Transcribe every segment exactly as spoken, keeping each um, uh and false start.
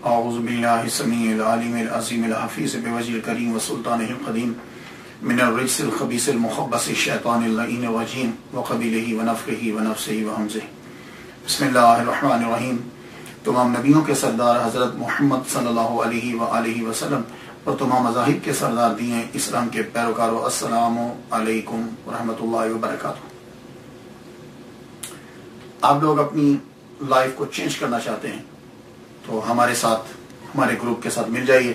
اعوذ باللہ السمیع العلیم العظیم الحفیظ بوجہ الکریم وسلطانہ القدیم من الرجس الخبیث المخبث الشیطان اللعین الرجیم وقبیلہ ونفخہ ونفثہ وہمزہ۔ بسم اللہ الرحمن الرحیم۔ تمام نبیوں کے سردار حضرت محمد صلی اللہ علیہ وآلہ وسلم اور تمام مذاہب کے سردار دین اسلام کے پیروکاروں، السلام علیکم ورحمۃ اللہ وبرکاتہ۔ آپ لوگ اپنی لائف کو چینج کرنا چاہتے ہیں تو ہمارے ساتھ ہمارے گروپ کے ساتھ مل جائیے،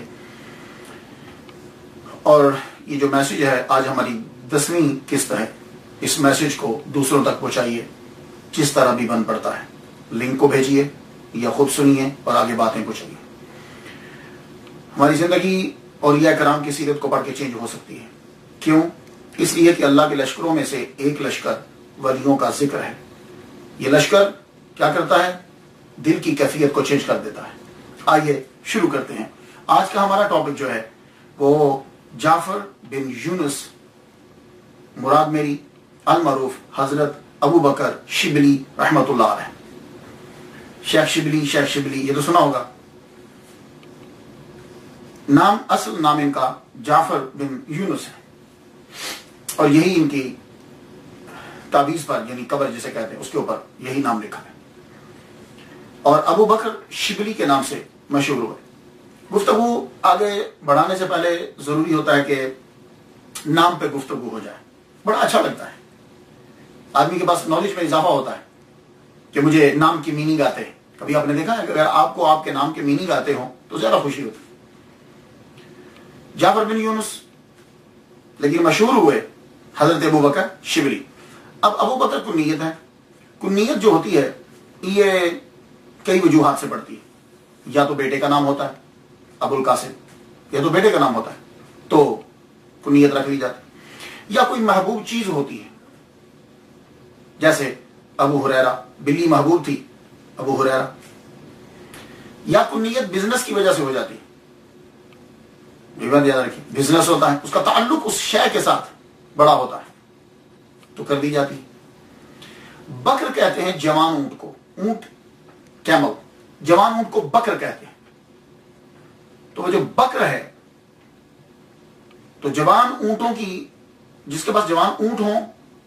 اور یہ جو میسج ہے آج ہماری دسویں قسط ہے، اس میسج کو دوسروں تک پہنچائیے جس طرح بھی بن پڑتا ہے۔ لنک کو بھیجیے یا خود سنیے اور آگے باتیں پوچھئیے۔ ہماری زندگی اولیاء کرام کی سیرت کو پڑھ کے چینج ہو سکتی ہے۔ کیوں؟ اس لیے کہ اللہ کے لشکروں میں سے ایک لشکر ولیوں کا ذکر ہے۔ یہ لشکر کیا کرتا ہے؟ دل کی کیفیت کو چینج کر دیتا ہے۔ آئیے شروع کرتے ہیں۔ آج کا ہمارا ٹاپک جو ہے وہ جعفر بن یونس، مراد میری المعروف حضرت ابو بکر شبلی رحمۃ اللہ علیہ۔ شیخ شبلی شیخ شبلی یہ تو سنا ہوگا۔ نام اصل نام ان کا جعفر بن یونس ہے، اور یہی ان کی تعویذ پر یعنی قبر جسے کہتے ہیں اس کے اوپر یہی نام لکھا ہے، اور ابو بکر شبلی کے نام سے مشہور ہوئے۔ گفتگو آگے بڑھانے سے پہلے ضروری ہوتا ہے کہ نام پہ گفتگو ہو جائے، بڑا اچھا لگتا ہے، آدمی کے پاس نالج میں اضافہ ہوتا ہے کہ مجھے نام کی میننگ آتے ہیں۔ کبھی آپ نے دیکھا ہے کہ اگر آپ کو آپ کے نام کے میننگ آتے ہوں تو زیادہ خوشی ہوتی ہے۔ جعفر بن یونس لیکن مشہور ہوئے حضرت ابو بکر شبلی۔ اب ابو بکر کنیت ہے۔ کنیت جو ہوتی ہے یہ کئی وجوہات سے پڑتی ہے۔ یا تو بیٹے کا نام ہوتا ہے ابو القاسم، یا تو بیٹے کا نام ہوتا ہے تو کنیت رکھ لی جاتی، یا کوئی محبوب چیز ہوتی ہے، جیسے ابو ہریرہ، بلی محبوب تھی ابو ہریرہ، یا کنیت بزنس کی وجہ سے ہو جاتی ہے۔ یاد رکھیے، بزنس ہوتا ہے، اس کا تعلق اس شے کے ساتھ بڑا ہوتا ہے تو کر دی جاتی ہے۔ بکر کہتے ہیں جوان اونٹ کو، اونٹ کیمل، جوان اونٹ کو بکر کہتے ہیں۔ تو وہ جو بکر ہے تو جوان اونٹوں کی، جس کے پاس جوان اونٹ ہوں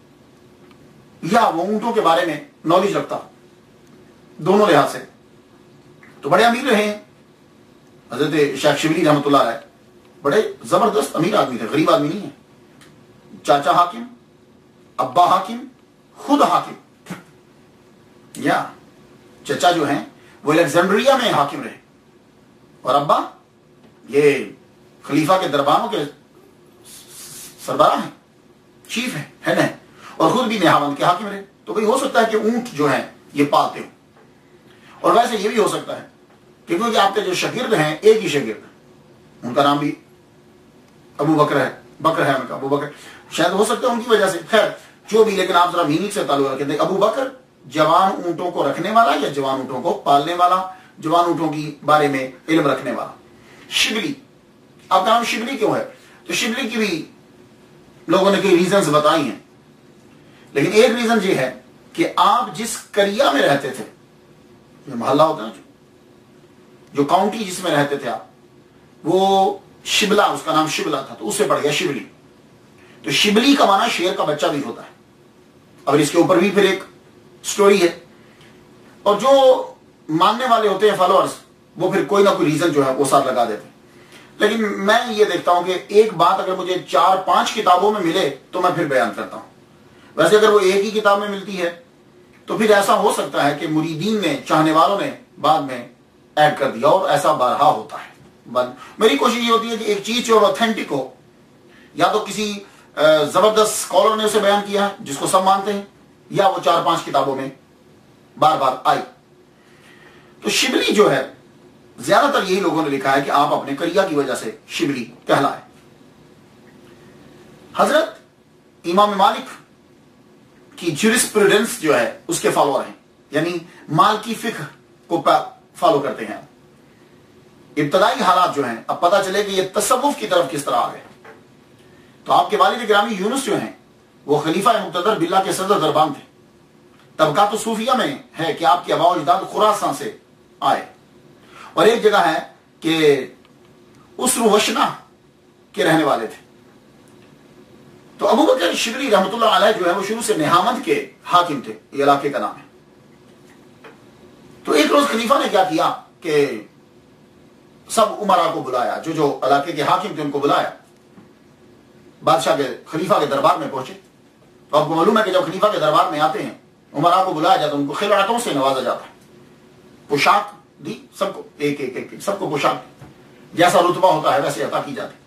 یا وہ اونٹوں کے بارے میں نالج رکھتا دونوں لحاظ سے تو بڑے امیر رہے ہیں۔ حضرت شیخ شبلی رحمۃ اللہ علیہ بڑے زبردست امیر آدمی تھے، غریب آدمی نہیں ہے۔ چاچا حاکم، ابا حاکم، خود حاکم، یا چچا جو ہیں وہ الیگزینڈریا میں حاکم رہے، اور ابا یہ خلیفہ کے درباروں کے سربراہ ہیں، چیف ہیں، ہیڈ ہیں، اور خود بھی نہاوند کے حاکم رہے۔ تو بھئی ہو سکتا ہے کہ اونٹ جو ہیں یہ پالتے ہوں، اور ویسے یہ بھی ہو سکتا ہے کہ کیونکہ آپ کے جو شاگرد ہیں ایک ہی شاگرد، ان کا نام بھی ابو بکر ہے، بکر ہے ان کا، ابو بکر، شاید ہو سکتا ہے ان کی وجہ سے، خیر جو بھی، لیکن آپ ذرا میننگ سے تعلق رکھیں دیں۔ ابو بکر جوان اونٹوں کو رکھنے والا یا جوان اونٹوں کو پالنے والا، جوان اونٹوں کی بارے میں علم رکھنے والا۔ شبلی، آپ کا نام شبلی کیوں ہے؟ تو شبلی کی بھی لوگوں نے کئی ریزنز بتائی ہیں، لیکن ایک ریزن یہ ہے کہ آپ جس کریا میں رہتے تھے، یہ محلہ ہوتا ہے جو کاؤنٹی جس میں رہتے تھے آپ، وہ شبلہ، اس کا نام شبلہ تھا تو اس سے پڑ گیا شبلی۔ تو شبلی کا معنی شیر کا بچہ بھی ہوتا ہے، اور اس کے اوپر بھی پھر ایک سٹوری ہے، اور جو ماننے والے ہوتے ہیں فالوورز وہ پھر کوئی نہ کوئی ریزن جو ہے وہ ساتھ لگا دیتے ہیں۔ لیکن میں یہ دیکھتا ہوں کہ ایک بات اگر مجھے چار پانچ کتابوں میں ملے تو میں پھر بیان کرتا ہوں۔ ویسے اگر وہ ایک ہی کتاب میں ملتی ہے تو پھر ایسا ہو سکتا ہے کہ مریدین نے، چاہنے والوں نے بعد میں ایڈ کر دیا، اور ایسا بارہا ہوتا ہے۔ میری کوشش یہ ہوتی ہے کہ ایک چیز جو اوتھینٹک ہو، یا تو کسی زبردست اسکالر نے اسے بیان کیا ہے جس کو سب مانتے ہیں، یا وہ چار پانچ کتابوں میں بار بار آئی۔ تو شبلی جو ہے زیادہ تر یہی لوگوں نے لکھا ہے کہ آپ اپنے کریا کی وجہ سے شبلی کہلائے۔ حضرت امام مالک کی جورسپروڈنس جو ہے اس کے فالوور ہیں، یعنی مال کی فقہ کو فالو کرتے ہیں۔ ابتدائی حالات جو ہیں، اب پتہ چلے کہ یہ تصوف کی طرف کس طرح آ گئے، تو آپ کے والد گرامی یونس جو ہیں وہ خلیفہ مقتدر باللہ کے صدر دربان تھے۔ طبقات صوفیہ میں ہے کہ آپ کے آباء و اجداد خراسان سے آئے، اور ایک جگہ ہے کہ اسرو وشنا کے رہنے والے تھے. تو ابو بکر شبلی رحمۃ اللہ علیہ جو ہے وہ شروع سے نہامند کے حاکم تھے، یہ علاقے کا نام ہے. تو ایک روز خلیفہ نے کیا کیا کہ سب امراء کو بلایا، جو جو علاقے کے حاکم تھے ان کو بلایا، بادشاہ کے خلیفہ کے دربار میں پہنچے. تو آپ کو معلوم ہے کہ جب خلیفہ کے دربار میں آتے ہیں امراء کو بلایا جاتا ہے، ان کو خلعتوں سے نوازا جاتا ہے، پوشاک دی سب کو، ایک ایک ایک سب کو پوشاک جیسا رتبہ ہوتا ہے ویسے عطا کی جاتی.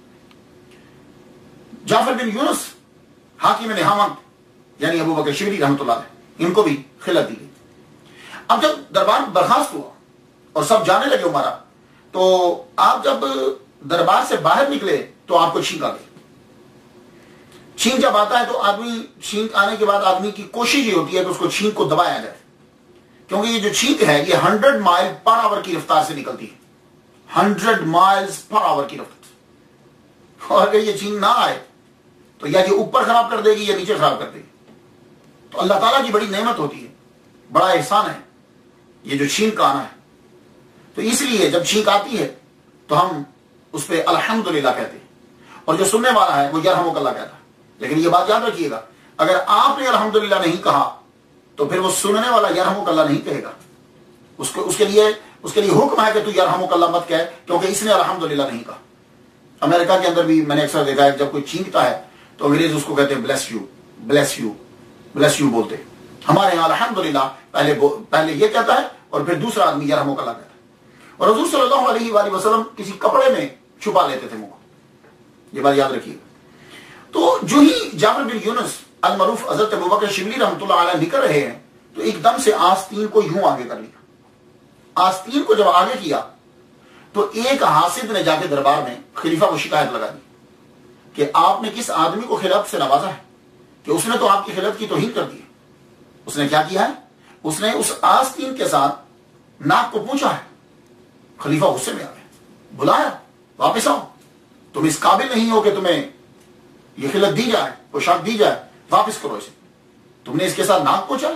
جعفر بن یونس حاکم نہامند یعنی ابو بکر شبلی رحمۃ اللہ علیہ، ان کو بھی خلعت دی گئی. اب جب دربار برخاست ہوا اور سب جانے لگے امراء، تو آپ جب دربار سے باہر نکلے تو آپ کو چھینک آ گئی. چھینک جب آتا ہے تو آدمی، چھینک آنے کے بعد آدمی کی کوشش یہ ہوتی ہے کہ اس کو چھینک کو دبایا جائے، کیونکہ یہ جو چھینک ہے یہ ہنڈریڈ مائل پر آور کی رفتار سے نکلتی ہے، ہنڈریڈ مائلز پر آور کی رفتار. اور اگر یہ چھینک نہ آئے تو یا یہ اوپر خراب کر دے گی یا نیچے خراب کر دے گی. تو اللہ تعالیٰ کی بڑی نعمت ہوتی ہے، بڑا احسان ہے یہ جو چھینک کا آنا ہے. تو اس لیے جب چھینک آتی ہے تو ہم اس پہ الحمدللہ کہتے ہیں، اور جو سننے والا ہے وہ یرحمک اللہ کہتا ہے. لیکن یہ بات یاد رکھیے گا، اگر آپ نے الحمدللہ نہیں کہا تو پھر وہ سننے والا یرحمک اللہ نہیں کہے گا. اس کو اس کے لیے اس کے لیے حکم ہے کہ تو یرحمک اللہ مت کہے، کیونکہ اس نے الحمدللہ نہیں کہا. امریکہ کے اندر بھی میں نے اکثر دیکھا ہے جب کوئی چھینکتا ہے تو انگریز اس کو کہتے ہیں bless you, bless you, bless you بولتے. ہمارے یہاں الحمدللہ پہلے پہلے یہ کہتا ہے اور پھر دوسرا آدمی یرحمک اللہ کہتا ہے. اور حضور صلی اللہ علیہ وآلہ وسلم کسی کپڑے میں چھپا لیتے تھے منہ کو، یہ بات یاد رکھیے. تو جو ہی جعفر بن یونس المعروف حضرت ابو بکر شبلی رحمۃ اللہ علیہ نکل رہے ہیں تو ایک دم سے آستین کو یوں آگے کر لیا. آستین کو جب آگے کیا تو ایک حاسد نے جا کے دربار میں خلیفہ کو شکایت لگا دی کہ آپ نے کس آدمی کو خلعت سے نوازا ہے کہ اس نے تو آپ کی خلعت کی توہین کر دی ہے. اس نے کیا کیا ہے؟ اس نے اس آستین کے ساتھ ناک کو پوچھا ہے. خلیفہ غصے میں آ گئے، بلایا، واپس آؤ، تم اس قابل نہیں ہو کہ تمہیں یہ خلعت دی جائے، پوشاک دی جائے، واپس کرو اسے. تم نے اس کے ساتھ ناک پوچھا.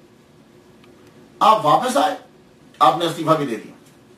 آپ واپس آئے، آپ نے استعفیٰ بھی دے دیا.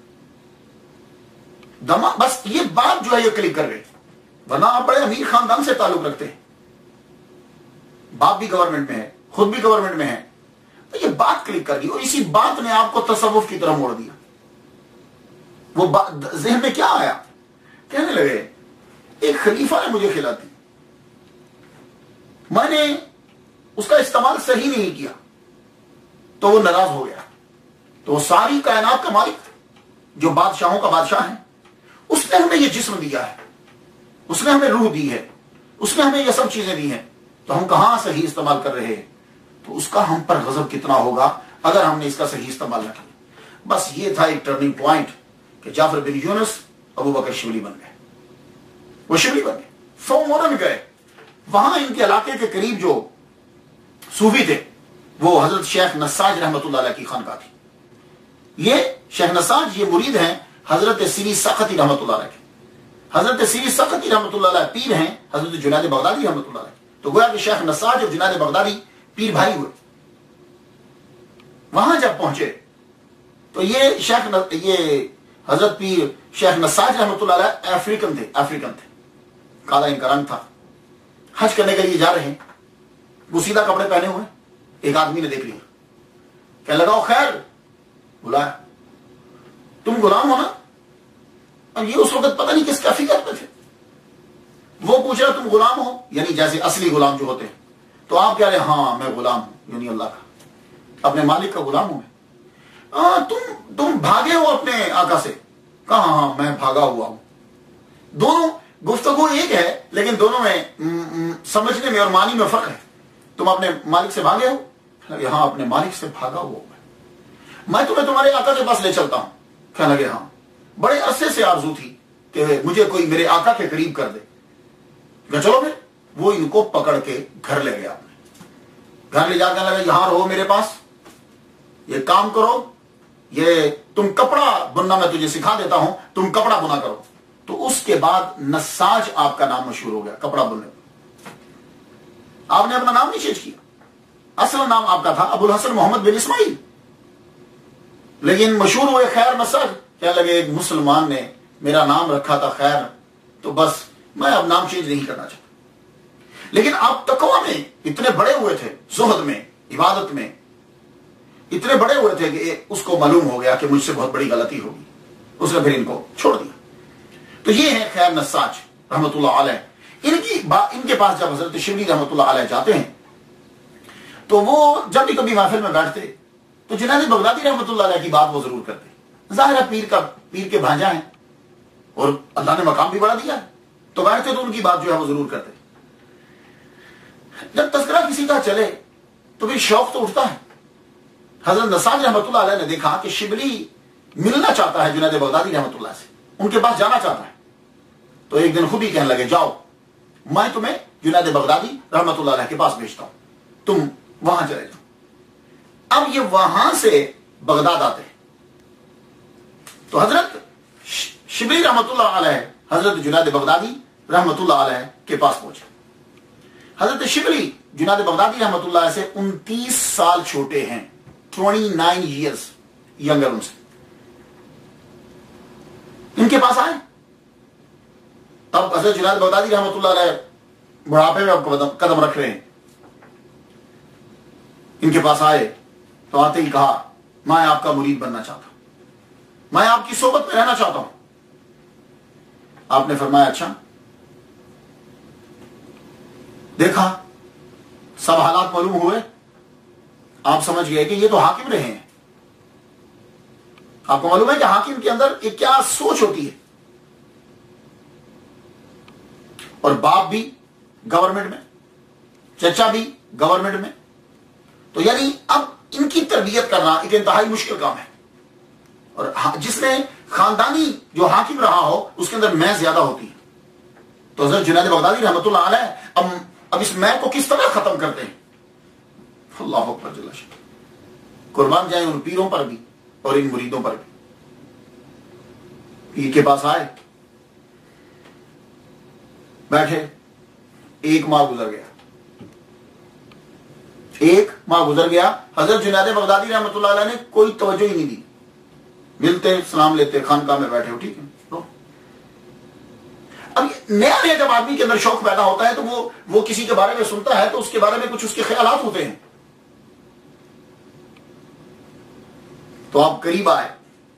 دما بس یہ بات جو ہے یہ کلک کر گئی، ورنہ آپ بڑے امیر خاندان سے تعلق رکھتے ہیں، باپ بھی گورنمنٹ میں ہے، خود بھی گورنمنٹ میں ہے. تو یہ بات کلک کر گئی اور اسی بات نے آپ کو تصوف کی طرف موڑ دیا. وہ ذہن میں کیا آیا؟ کہنے لگے ایک خلیفہ نے مجھے خلعت دی، میں نے اس کا استعمال صحیح نہیں کیا تو وہ ناراض ہو گیا. تو وہ ساری کائنات کا مالک جو بادشاہوں کا بادشاہ ہے، اس نے ہمیں یہ جسم دیا ہے، اس نے ہمیں روح دی ہے، اس نے ہمیں یہ سب چیزیں دی ہیں، تو ہم کہاں صحیح استعمال کر رہے ہیں؟ تو اس کا ہم پر غضب کتنا ہوگا اگر ہم نے اس کا صحیح استعمال نہ کیا. بس یہ تھا ایک ٹرننگ پوائنٹ کہ جعفر بن یونس ابو بکر شبلی بن گئے. وہ شبلی بن گئے، فوراً گئے. وہاں ان کے علاقے کے قریب جو صوفی تھے وہ حضرت شیخ نساج رحمۃ اللہ علیہ کی خانقاہ تھی. یہ شیخ نساج یہ مرید ہیں حضرت سری سختی رحمۃ اللہ علیہ کے. حضرت سری سختی رحمۃ اللہ علیہ پیر ہیں حضرت جنید بغدادی رحمۃ اللہ علیہ. تو گویا کہ شیخ نساج اور جنید بغدادی پیر بھائی ہوئے. وہاں جب پہنچے تو یہ شیخ ن... یہ حضرت پیر شیخ نساج رحمۃ اللہ علیہ افریقن تھے افریقن تھے کالا ان کا رنگ تھا. حج کرنے کے لیے جا رہے ہیں، وہ سیدھا کپڑے پہنے ہوئے. ایک آدمی نے دیکھ لیا، کہنے لگا خیر، بلایا، تم غلام ہو نا؟ اور یہ اس وقت پتہ نہیں کس کا فکر میں تھے. وہ پوچھ رہا تم غلام ہو، یعنی جیسے اصلی غلام جو ہوتے ہیں. تو آپ کہہ رہے ہاں میں غلام ہوں، یعنی اللہ کا، اپنے مالک کا غلام ہوں میں. آ, تم تم بھاگے ہو اپنے آقا سے؟ کہا ہاں میں بھاگا ہوا ہوں. دونوں گفتگو ایک ہے لیکن دونوں میں سمجھنے میں اور معنی میں فرق ہے. تم اپنے مالک سے بھاگے ہو؟ ہاں اپنے مالک سے بھاگا ہوا ہوں. میں تمہیں تمہارے آقا کے پاس لے چلتا ہوں. کہنے لگے ہاں، بڑے عرصے سے آرزو تھی کہ مجھے کوئی میرے آقا کے قریب کر دے. کہ چلو پھر. وہ ان کو پکڑ کے گھر لے گیا. گھر لے جا کر لگا یہاں رہو میرے پاس، یہ کام کرو، یہ تم کپڑا بننا میں تجھے سکھا دیتا ہوں، تم کپڑا بنا کرو. تو اس کے بعد نساج آپ کا نام مشہور ہو گیا کپڑا بننے. آپ نے اپنا نام نہیں چینج کیا، اصل نام آپ کا تھا ابو الحسن محمد بن اسماعیل، لیکن مشہور ہوئے خیر نساج کہنے لگے ایک مسلمان نے میرا نام رکھا تھا خیر، تو بس میں اب نام چینج نہیں کرنا چاہتا. لیکن آپ تقوی میں اتنے بڑے ہوئے تھے، زہد میں، عبادت میں اتنے بڑے ہوئے تھے کہ اس کو معلوم ہو گیا کہ مجھ سے بہت بڑی غلطی ہوگی، اس نے پھر ان کو چھوڑ دیا. تو یہ ہے خیر نساج رحمۃ اللہ علیہ. ان کی ان کے پاس جب حضرت شبلی رحمۃ اللہ علیہ جاتے ہیں تو وہ جب بھی کبھی محفل میں بیٹھتے تو جنید بغدادی رحمۃ اللہ علیہ کی بات وہ ضرور کرتے. ظاہر ہے پیر کا پیر کے بھانجا ہیں اور اللہ نے مقام بھی بڑا دیا ہے، تو بیٹھتے تو ان کی بات جو ہے وہ ضرور کرتے. جب تذکرہ کسی کا چلے تو پھر شوق تو اٹھتا ہے. حضرت نساج رحمۃ اللہ علیہ نے دیکھا کہ شبلی ملنا چاہتا ہے جنید بغدادی رحمۃ اللہ سے، ان کے پاس جانا چاہتا ہے. تو ایک دن خود ہی کہنے لگے جاؤ میں تمہیں جنید بغدادی رحمۃ اللہ علیہ کے پاس بھیجتا ہوں، تم وہاں چلے جاؤ. اب یہ وہاں سے بغداد آتے ہیں تو حضرت شبلی رحمۃ اللہ علیہ حضرت جنید بغدادی رحمۃ اللہ علیہ کے پاس پہنچے. حضرت شبلی جنید بغدادی رحمۃ اللہ علیہ سے انتیس سال چھوٹے ہیں، ٹوینٹی نائن ایئرز ینگر ان سے. ان کے پاس آئے. اب حضرت جنید بغدادی رحمۃ اللہ علیہ بڑھاپے میں اب قدم رکھ رہے ہیں. ان کے پاس آئے تو آتے ہی کہا میں آپ کا مرید بننا چاہتا ہوں، میں آپ کی صحبت میں رہنا چاہتا ہوں. آپ نے فرمایا اچھا. دیکھا سب حالات معلوم ہوئے، آپ سمجھ گئے کہ یہ تو حاکم رہے ہیں. آپ کو معلوم ہے کہ حاکم کے اندر ایک کیا سوچ ہوتی ہے، اور باپ بھی گورنمنٹ میں، چچا بھی گورنمنٹ میں. تو یعنی اب ان کی تربیت کرنا ایک انتہائی مشکل کام ہے. اور جس نے خاندانی جو حاکم رہا ہو اس کے اندر میں زیادہ ہوتی ہے. تو حضرت جنید بغدادی رحمۃ اللہ علیہ اب اب اس میں کو کس طرح ختم کرتے ہیں. اللہ اکبر جل شانہ. قربان جائیں ان پیروں پر بھی اور ان مریدوں پر بھی. پیر کے پاس آئے، بیٹھے. ایک ماہ گزر گیا ایک ماہ گزر گیا حضرت جنید بغدادی رحمۃ اللہ علیہ نے کوئی توجہ ہی نہیں دی. ملتے سلام لیتے، خانقاہ میں بیٹھے ہو ٹھیک ہے. اب نیا نیا جب آدمی کے اندر شوق پیدا ہوتا ہے تو وہ وہ کسی کے بارے میں سنتا ہے تو اس کے بارے میں کچھ اس کے خیالات ہوتے ہیں. تو آپ قریب آئے.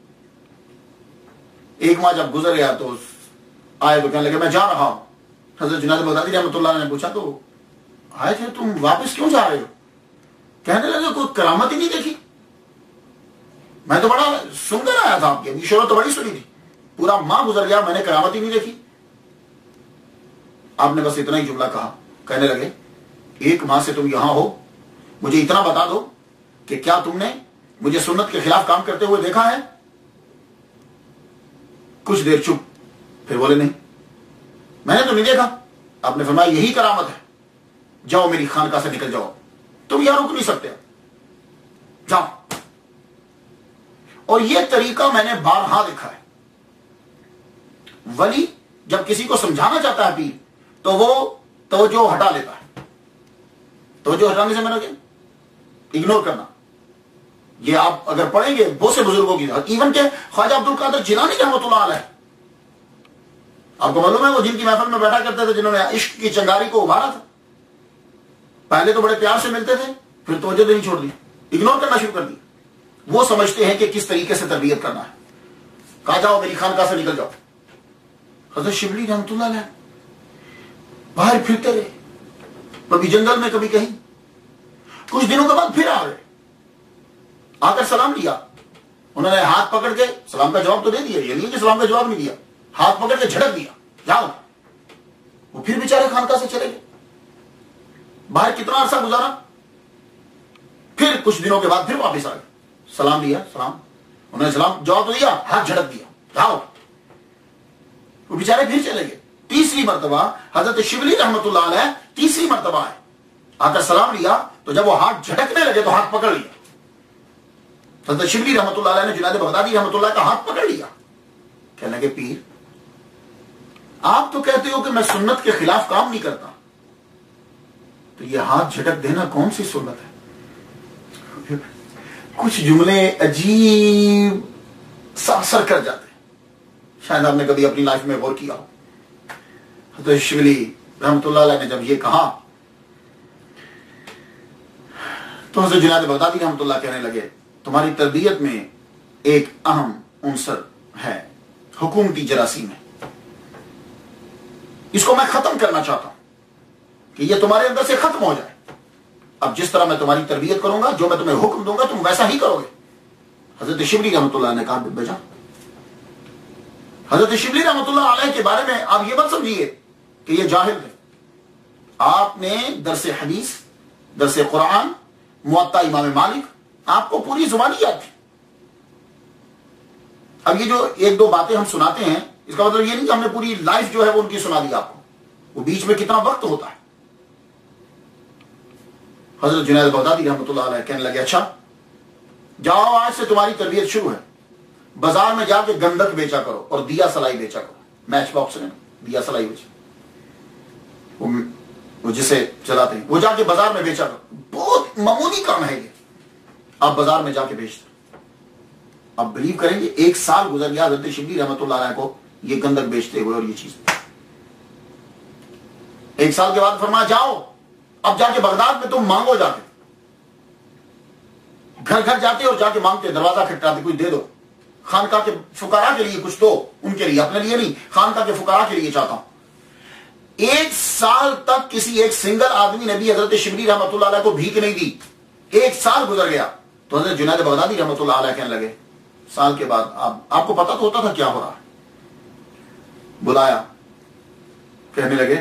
ایک ماہ جب گزر گیا تو آئے تو کہنے لگے میں جا رہا ہوں. حضرت جنید بغدادی رحمۃ اللہ علیہ نے پوچھا تو آئے تھے تم واپس کیوں جا رہے ہو؟ کہنے لگے کوئی کرامت ہی نہیں دیکھی. میں تو بڑا سن کر آیا تھا، آپ کی شہرت تو بڑی سنی تھی، پورا ماہ گزر گیا میں نے کرامت ہی نہیں دیکھی. آپ نے بس اتنا ہی جملہ کہا. کہنے لگے ایک ماہ سے تم یہاں ہو، مجھے اتنا بتا دو کہ کیا تم نے مجھے سنت کے خلاف کام کرتے ہوئے دیکھا ہے؟ کچھ دیر چپ، پھر بولے نہیں میں نے تو نہیں دیکھا. آپ نے فرمایا یہی کرامت ہے، جاؤ میری خانقاہ سے نکل جاؤ، تم یہاں رک نہیں سکتے، جاؤ. اور یہ طریقہ میں نے بارہا دیکھا ہے. ولی جب کسی کو سمجھانا چاہتا ہے پیر تو وہ توجہ ہٹا لیتا ہے. توجہ ہٹانے سے میں نے اگنور کرنا. یہ آپ اگر پڑھیں گے بہت سے بزرگوں کی، ایون کہ خواجہ عبد القادر جیلانی رحمۃ اللہ علیہ، آپ کو معلوم ہے وہ جن کی محفل میں بیٹھا کرتے تھے، جنہوں نے عشق کی چنگاری کو ابھارا تھا. پہلے تو بڑے پیار سے ملتے تھے، پھر توجہ دینی چھوڑ دی، اگنور کرنا شروع کر دی. وہ سمجھتے ہیں کہ کس طریقے سے تربیت کرنا ہے. کہا جاؤ میری خانقاہ سے نکل جاؤ. حضرت شبلی رحمۃ اللہ علیہ باہر پھرتے رہے، کبھی جنگل میں کبھی کہیں. کچھ دنوں کے بعد پھر آ گئے، آ کر سلام لیا. انہوں نے ہاتھ پکڑ کے سلام کا جواب تو دے دیا، یہ نہیں کہ سلام کا جواب نہیں دیا، ہاتھ پکڑ کے جھڑک دیا جاؤ. وہ پھر بیچارے خانقاہ سے چلے گئے. باہر کتنا عرصہ گزارا، پھر کچھ دنوں کے بعد پھر واپس آ گئے. سلام لیا، سلام انہوں نے سلام جواب تو دیا، ہاتھ جھڑک دیا جاؤ. وہ بیچارے پھر چلے گئے. تیسری مرتبہ حضرت شبلی رحمۃ اللہ علیہ تیسری مرتبہ آئے، آ کر سلام لیا تو جب وہ ہاتھ جھٹکنے لگے تو ہاتھ پکڑ لیا. حضرت شبلی رحمۃ اللہ علیہ نے جنید بغدادی رحمۃ اللہ کا ہاتھ پکڑ لیا. کہنے لگے پیر آپ تو کہتے ہو کہ میں سنت کے خلاف کام نہیں کرتا، تو یہ ہاتھ جھٹک دینا کون سی سنت ہے؟ کچھ جملے عجیب سر سر کر جاتے ہیں۔ شاید آپ نے کبھی اپنی لائف میں غور کیا ہو، حضرت شبلی رحمۃ اللہ علیہ نے جب یہ کہا تو حضرت جنید بغدادی رحمۃ اللہ کہنے لگے تمہاری تربیت میں ایک اہم عنصر ہے حکومتی جراثیم ہے، اس کو میں ختم کرنا چاہتا ہوں کہ یہ تمہارے اندر سے ختم ہو جائے۔ اب جس طرح میں تمہاری تربیت کروں گا، جو میں تمہیں حکم دوں گا تم ویسا ہی کرو گے۔ حضرت شبلی رحمۃ اللہ نے کہا بیجا، حضرت شبلی رحمۃ اللہ علیہ کے بارے میں آپ یہ مت سمجھیے کہ یہ جاہل ہے، آپ نے درس حدیث، درس قرآن، موطا امام مالک، آپ کو پوری زبانی یاد تھی۔ اب یہ جو ایک دو باتیں ہم سناتے ہیں اس کا مطلب یہ نہیں کہ ہم نے پوری لائف جو ہے وہ ان کی سنا دی آپ کو، وہ بیچ میں کتنا وقت ہوتا ہے۔ حضرت جنید بغدادی رحمۃ اللہ علیہ کہنے لگے اچھا جاؤ آج سے تمہاری تربیت شروع ہے، بازار میں جا کے گندک بیچا کرو اور دیا سلائی بیچا کرو، میچ باکس میں دیا سلائی بیچا، وہ جسے چلاتے ہیں وہ جا کے بازار میں بیچا کرو، بہت معمولی کام ہے یہ، آپ بازار میں جا کے بیچتے۔ آپ بلیو کریں گے ایک سال گزر گیا حضرت شبلی رحمۃ اللہ علیہ کو یہ گندک بیچتے ہوئے اور یہ چیز، ایک سال کے بعد فرمایا جاؤ اب جا کے بغداد میں تم مانگو، جا کے گھر گھر جاتے اور جا کے مانگتے، دروازہ کھٹکاتے کوئی دے دو، خانقاہ کے فقراء کے لیے کچھ دو، ان کے لیے، اپنے لیے نہیں، خانقاہ کے فقراء کے لیے چاہتا ہوں۔ ایک سال تک کسی ایک سنگل آدمی نے بھی حضرت شبلی رحمۃ اللہ علیہ کو بھیک نہیں دی، ایک سال گزر گیا تو حضرت جنید بغدادی رحمۃ اللہ علیہ کہنے لگے سال کے بعد آپ آپ کو پتا تو ہوتا تھا کیا ہو رہا ہے، بلایا، کہنے لگے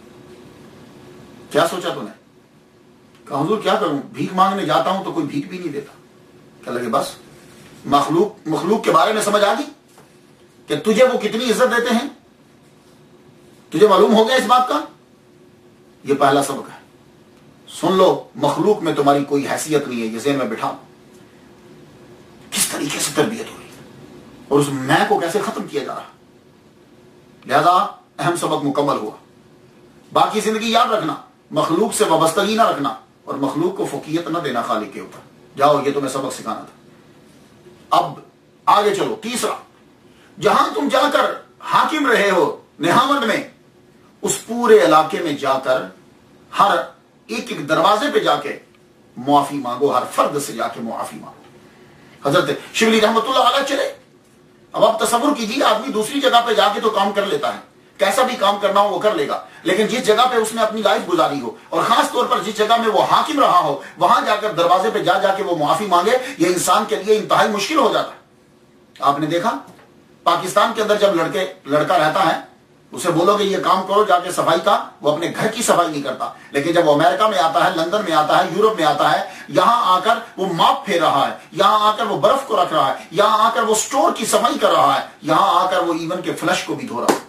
کیا سوچا تو نے؟ کہا حضور کیا کروں، بھیک مانگنے جاتا ہوں تو کوئی بھیک بھی نہیں دیتا۔ کہنے لگے بس مخلوق مخلوق کے بارے میں سمجھ آ گئی کہ تجھے وہ کتنی عزت دیتے ہیں، تجھے معلوم ہو گیا اس بات کا؟ یہ پہلا سبق ہے، سن لو مخلوق میں تمہاری کوئی حیثیت نہیں ہے، یہ ذہن میں بٹھا۔ کس طریقے سے تربیت ہوئی اور اس میں کو کیسے ختم کیا جا رہا، لہذا اہم سبق مکمل ہوا۔ باقی زندگی یاد رکھنا، مخلوق سے وابستگی نہ رکھنا اور مخلوق کو فوقیت نہ دینا خالق کے اوپر۔ جاؤ یہ تمہیں سبق سکھانا تھا۔ اب آگے چلو، تیسرا، جہاں تم جا کر حاکم رہے ہو نہاوند میں، اس پورے علاقے میں جا کر ہر ایک ایک دروازے پہ جا کے معافی مانگو، ہر فرد سے جا کے معافی مانگو۔ حضرت شبلی رحمۃ اللہ علیہ چلے، اب آپ تصور کیجیے آدمی دوسری جگہ پہ جا کے تو کام کر لیتا ہے، کیسا بھی کام کرنا ہو وہ کر لے گا، لیکن جس جگہ پہ اس نے اپنی لائف گزاری ہو اور خاص طور پر جس جگہ میں وہ حاکم رہا ہو، وہاں جا کر دروازے پہ جا جا کے وہ معافی مانگے، یہ انسان کے لیے انتہائی مشکل ہو جاتا ہے۔ آپ نے دیکھا پاکستان کے اندر جب لڑکے لڑکا رہتا ہے اسے بولو کہ یہ کام کرو جا کے صفائی کا، وہ اپنے گھر کی صفائی نہیں کرتا، لیکن جب وہ امریکہ میں آتا ہے، لندن میں آتا ہے، یورپ میں آتا ہے، یہاں آ کر وہ ماپ پھیر رہا ہے، یہاں آ کر وہ برف کو رکھ رہا ہے، یہاں آ کر وہ سٹور کی صفائی کر رہا ہے، یہاں آ کر وہ ایون کے فلش کو بھی دھو رہا ہے۔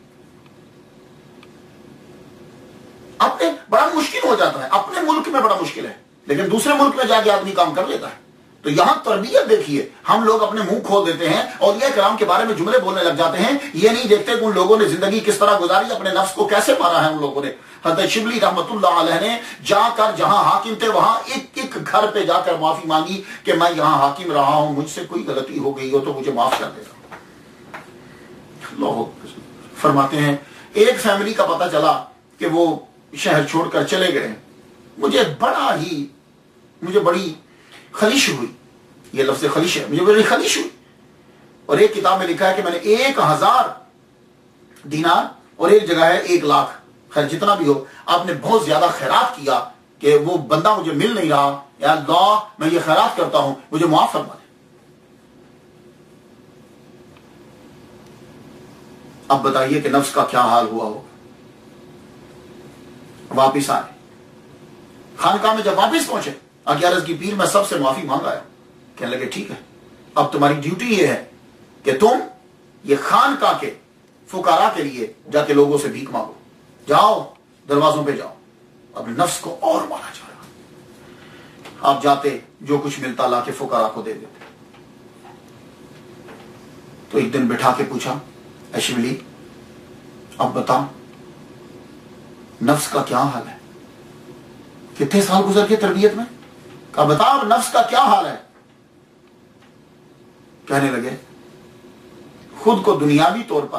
اپنے بڑا مشکل ہو جاتا ہے، اپنے ملک میں بڑا مشکل ہے، لیکن دوسرے ملک میں جا کے آدمی کام کر لیتا ہے۔ تو یہاں تربیت دیکھیے، ہم لوگ اپنے منہ کھول دیتے ہیں اور یہ کرام کے بارے میں جملے بولنے لگ جاتے ہیں، یہ نہیں دیکھتے کہ ان لوگوں نے زندگی کس طرح گزاری، اپنے نفس کو کیسے مارا ہے ان لوگوں نے۔ حضرت شبلی رحمۃ اللہ علیہ نے جا کر جہاں حاکم تھے وہاں ایک ایک گھر پہ جا کر معافی مانگی کہ میں یہاں حاکم رہا ہوں، مجھ سے کوئی غلطی ہو گئی ہو تو مجھے معاف کر دینا۔ اللہ فرماتے ہیں ایک فیملی کا پتہ چلا کہ وہ شہر چھوڑ کر چلے گئے، مجھے بڑا ہی مجھے بڑی خلیش ہوئی، یہ لفظ خلیش ہے، مجھے بڑی خلیش ہوئی، اور ایک کتاب میں لکھا ہے کہ میں نے ایک ہزار دینار اور ایک جگہ ہے ایک لاکھ، خیر جتنا بھی ہو، آپ نے بہت زیادہ خیرات کیا کہ وہ بندہ مجھے مل نہیں رہا، یا اللہ میں یہ خیرات کرتا ہوں مجھے معاف فرما دے۔ اب بتائیے کہ نفس کا کیا حال ہوا ہوگا۔ واپس آئے خانقاہ میں، جب واپس پہنچے آگے عرض کی پیر میں سب سے معافی مانگ آیا، کہنے لگے ٹھیک ہے اب تمہاری ڈیوٹی یہ ہے کہ تم یہ خانقاہ کے فقراء کے لیے جا کے لوگوں سے بھیک مانگو، جاؤ دروازوں پہ جاؤ، اب نفس کو اور مارا جا رہا۔ آپ جاتے جو کچھ ملتا لا کے فقراء کو دے دیتے۔ تو ایک دن بٹھا کے پوچھا اے شبلی اب بتا نفس کا کیا حال ہے، کتنے سال گزر کے تربیت میں، کہا بتا اب نفس کا کیا حال ہے۔ کہنے لگے خود کو دنیاوی طور پر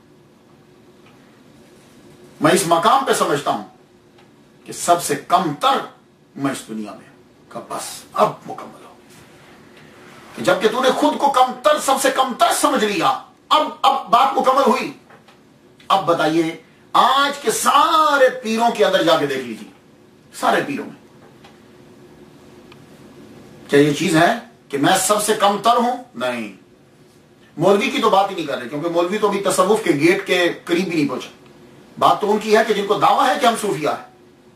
میں اس مقام پہ سمجھتا ہوں کہ سب سے کم تر میں اس دنیا میں کا بس اب مکمل ہو کہ جب کہ تو نے خود کو کم تر سب سے کم تر سمجھ لیا، اب اب بات مکمل ہوئی. اب بتائیے آج کے سارے پیروں کے اندر جا کے دیکھ لیجیے، سارے پیروں میں کیا یہ چیز ہے کہ میں سب سے کم تر ہوں؟ نہیں. مولوی کی تو بات ہی نہیں کر رہے، کیونکہ مولوی تو ابھی تصوف کے گیٹ کے قریب بھی نہیں پہنچا. بات تو ان کی ہے کہ جن کو دعویٰ ہے کہ ہم صوفیاء ہیں.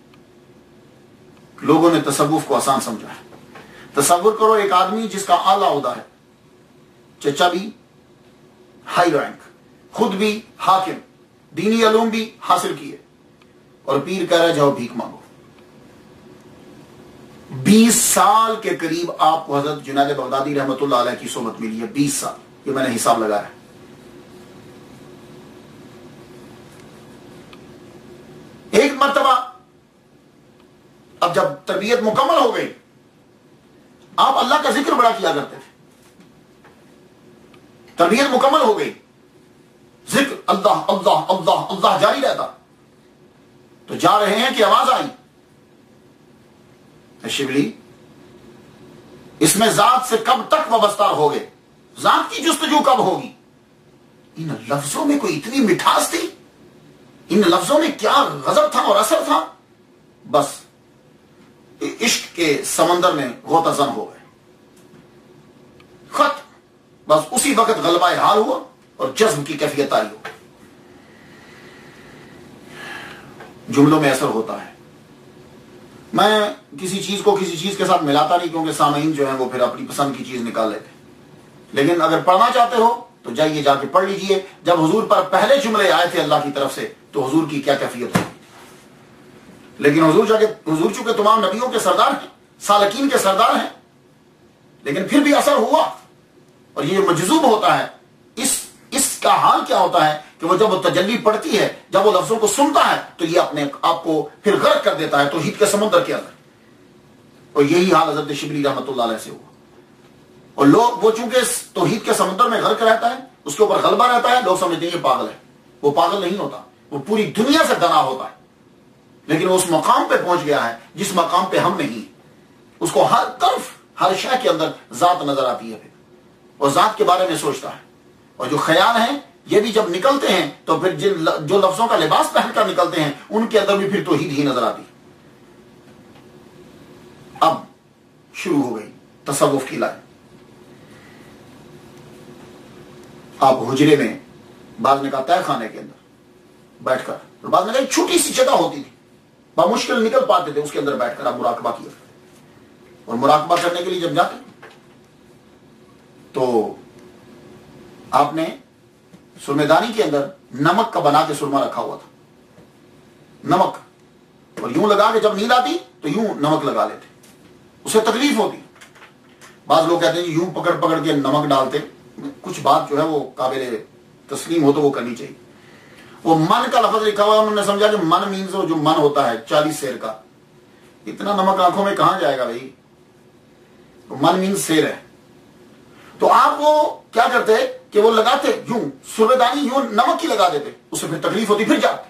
لوگوں نے تصوف کو آسان سمجھا ہے. تصور کرو ایک آدمی جس کا اعلیٰ عہدہ ہے، چچا بھی ہائی رینک، خود بھی حاکم، دینی علوم بھی حاصل کیے، اور پیر کہہ رہا ہے جاؤ بھیک مانگو. بیس سال کے قریب آپ کو حضرت جنید بغدادی رحمۃ اللہ علیہ کی صحبت ملی ہے. بیس سال، یہ میں نے حساب لگایا. ایک مرتبہ اب جب تربیت مکمل ہو گئی، آپ اللہ کا ذکر بڑا کیا کرتے تھے. تربیت مکمل ہو گئی، ذکر اللہ اللہ اللہ اللہ جاری رہتا. تو جا رہے ہیں کہ آواز آئی، شبلی اس میں ذات سے کب تک وابستہ ہو گئے؟ ذات کی جستجو کب ہوگی؟ ان لفظوں میں کوئی اتنی مٹھاس تھی، ان لفظوں میں کیا غضب تھا اور اثر تھا. بس عشق کے سمندر میں غوطہ زن ہو گئے. خط بس اسی وقت غلبہ حال ہوا اور جذب کی کیفیت تاری ہو. جملوں میں اثر ہوتا ہے. میں کسی چیز کو کسی چیز کے ساتھ ملاتا نہیں، کیونکہ سامعین جو ہیں وہ پھر اپنی پسند کی چیز نکال لیتے. لیکن اگر پڑھنا چاہتے ہو تو جائیے جا کے پڑھ لیجئے. جب حضور پر پہلے جملے آئے تھے اللہ کی طرف سے تو حضور کی کیا کیفیت ہوئی. لیکن حضور جا کے حضور چونکہ تمام نبیوں کے سردار ہیں، سالکین کے سردار ہیں، لیکن پھر بھی اثر ہوا. اور یہ جو مجذوب ہوتا ہے، اس اس کا حال کیا ہوتا ہے کہ وہ جب وہ تجلی پڑتی ہے، جب وہ لفظوں کو سنتا ہے تو یہ اپنے آپ کو پھر غرق کر دیتا ہے توحید کے سمندر کے اندر. اور یہی حال حضرت شبلی رحمۃ اللہ علیہ سے ہوا. اور لوگ وہ چونکہ اس توحید کے سمندر میں غرق رہتا ہے، اس کے اوپر غلبہ رہتا ہے، لوگ سمجھتے ہیں یہ پاگل ہے. وہ پاگل نہیں ہوتا، وہ پوری دنیا سے دنا ہوتا ہے. لیکن وہ اس مقام پہ پہنچ گیا ہے جس مقام پہ ہم نہیں. اس کو ہر طرف ہر شے کے اندر ذات نظر آتی ہے، پھر اور ذات کے بارے میں سوچتا ہے. اور جو خیال ہیں یہ بھی جب نکلتے ہیں تو پھر جن جو لفظوں کا لباس پہن کر نکلتے ہیں ان کے اندر بھی پھر توحید ہی نظر آتی. اب شروع ہو گئی تصوف کی لائن. آپ حجرے میں، بعض نے کہا تہ خانے کے اندر بیٹھ کر، اور بعض نے کہا ایک چھوٹی سی جگہ ہوتی تھی، بمشکل نکل پاتے تھے، اس کے اندر بیٹھ کر آپ مراقبہ کیا. اور مراقبہ کرنے کے لیے جب جاتے تو آپ نے سرمے دانی کے اندر نمک کا بنا کے سرما رکھا ہوا تھا. نمک، اور یوں لگا کے جب نیند آتی تو یوں نمک لگا لیتے. اسے تکلیف ہوتی. بعض لوگ کہتے ہیں یوں پکڑ پکڑ کے نمک ڈالتے. کچھ بات جو ہے وہ قابل تسلیم ہو تو وہ کرنی چاہیے. وہ من کا لفظ لکھا ہوا، انہوں نے سمجھا کہ من مینز جو من ہوتا ہے چالیس سیر کا. اتنا نمک آنکھوں میں کہاں جائے گا بھائی؟ من مینز سیر ہے. تو آپ وہ کیا کرتے کہ وہ لگاتے یوں سرمے دانی یوں نمک کی لگا دیتے، اسے پھر تکلیف ہوتی، پھر جاتے.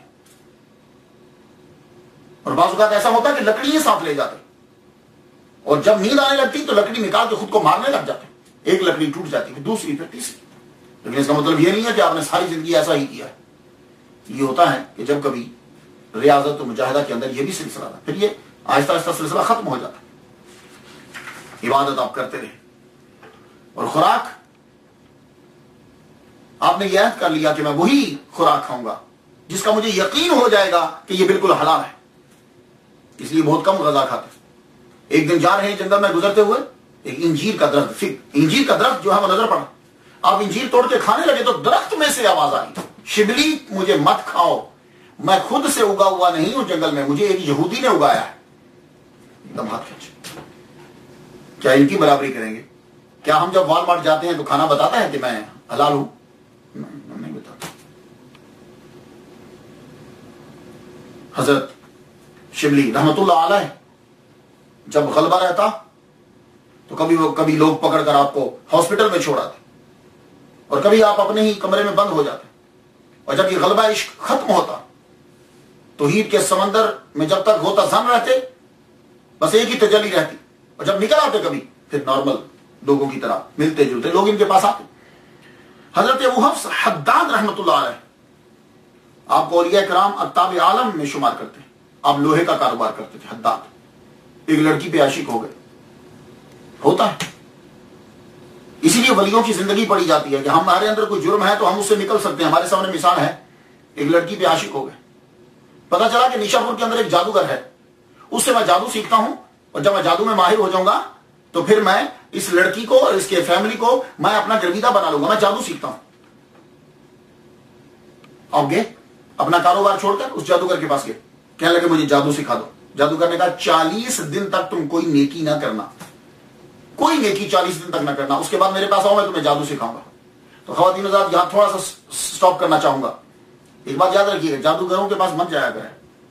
اور بعض اوقات ایسا ہوتا کہ لکڑی ساتھ لے جاتے، اور جب نیند آنے لگتی تو لکڑی نکال کے خود کو مارنے لگ جاتے. ایک لکڑی ٹوٹ جاتی، پھر دوسری، پھر تیسری. لیکن اس کا مطلب یہ نہیں ہے کہ آپ نے ساری زندگی ایسا ہی کیا ہے. یہ ہوتا ہے کہ جب کبھی ریاضت و مجاہدہ کے اندر یہ بھی سلسلہ تھا، پھر یہ آہستہ آہستہ سلسلہ ختم ہو جاتا. عبادت آپ کرتے رہے. اور خوراک آپ نے یہ عہد کر لیا کہ میں وہی خوراک کھاؤں گا جس کا مجھے یقین ہو جائے گا کہ یہ بالکل حلال ہے. اس لیے بہت کم غذا کھاتے. ایک دن جا رہے ہیں جنگل میں گزرتے ہوئے، ایک انجیر کا درخت، پھر انجیر کا درخت جو ہے وہ نظر پڑا. آپ انجیر توڑ کے کھانے لگے تو درخت میں سے آواز آئی، شبلی مجھے مت کھاؤ، میں خود سے اگا ہوا نہیں ہوں جنگل میں، مجھے ایک یہودی نے اگایا ہے. ایک دم ہاتھ کھینچ. کیا ان کی برابری کریں گے؟ کیا ہم جب وال مارٹ جاتے ہیں تو کھانا بتاتا ہے کہ میں حلال ہوں؟ نہیں بتاتا. حضرت شبلی رحمت اللہ علیہ جب غلبہ رہتا تو کبھی وہ کبھی لوگ پکڑ کر آپ کو ہاسپٹل میں چھوڑاتے. اور کبھی آپ اپنے ہی کمرے میں بند ہو جاتے. اور جب یہ غلبہ عشق ختم ہوتا توحید کے سمندر میں جب تک ہوتا زن رہتے, بس ایک ہی تجلی رہتی, اور جب نکل آتے کبھی پھر نارمل لوگوں کی طرح ملتے جلتے لوگ ان کے پاس آتے. حضرت ابو حفص حداد رحمۃ اللہ علیہ, آپ کو اولیاء کرام اقطاب عالم میں شمار کرتے ہیں. آپ لوہے کا کاروبار کرتے تھے. حداد ایک لڑکی پہ عاشق ہو گئے, ہوتا ہے. اسی لیے ولیوں کی زندگی پڑی جاتی ہے کہ ہمارے اندر کوئی جرم ہے تو ہم اس سے نکل سکتے ہیں. ہمارے سامنے مثال ہے, ایک لڑکی پہ عاشق ہو گئے, پتا چلا کہ نیشا پور کے اندر ایک جادوگر ہے, اس سے میں جادو سیکھتا ہوں, اور جب میں جادو میں ماہر ہو جاؤں گا تو پھر میں اس لڑکی کو اور اس کے فیملی کو میں اپنا گرویدہ بنا لوں گا. میں جادو سیکھتا ہوں. آپ گئے اپنا کاروبار چھوڑ کر اس جادوگر کے پاس گئے, کہنے لگے مجھے جادو سکھا دو. جادوگر نے کہا چالیس دن تک تم کوئی نیکی نہ کرنا, کوئی نیکی چالیس دن تک نہ کرنا, اس کے بعد میرے پاس آؤ میں تمہیں جادو سکھاؤں گا. تو خواتین حضرات یہاں تھوڑا سا سٹاپ کرنا چاہوں گا. ایک بات یاد رکھیے گا, جادوگروں کے پاس مت جایا کرے.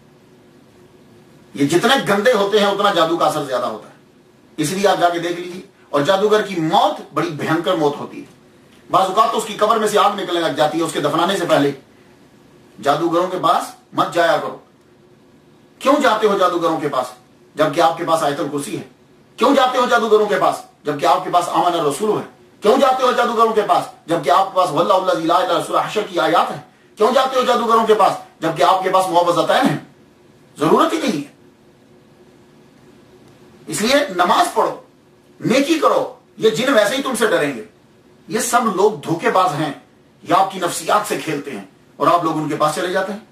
یہ جتنے گندے ہوتے ہیں اتنا جادو کا اثر زیادہ ہوتا ہے, اس لیے آپ جا کے دیکھ لیجیے. اور جادوگر کی موت بڑی بھینکر موت ہوتی ہے. بعض اوقات تو اس کی قبر میں سے آگ نکلنے لگ جاتی ہے اس کے دفنانے سے پہلے. جادوگروں کے پاس مت جایا کرو. کیوں جاتے ہو جادوگروں کے پاس جبکہ آپ کے پاس آیت الکرسی ہے؟ کیوں جاتے ہو جادوگروں کے پاس جبکہ آپ کے پاس آمن الرسول ہے؟ کیوں جاتے ہو جادوگروں کے پاس جبکہ آپ کے پاس واللہ الذی لا الہ الا سورہ حشر کی آیات ہیں؟ کیوں جاتے ہو جادوگروں کے پاس جبکہ آپ کے پاس معوذتین ہیں؟ ضرورت ہی نہیں ہے. اس لیے نماز پڑھو, نیکی کرو, یہ جن ویسے ہی تم سے ڈریں گے. یہ سب لوگ دھوکے باز ہیں, یا آپ کی نفسیات سے کھیلتے ہیں اور آپ لوگ ان کے پاس چلے جاتے ہیں.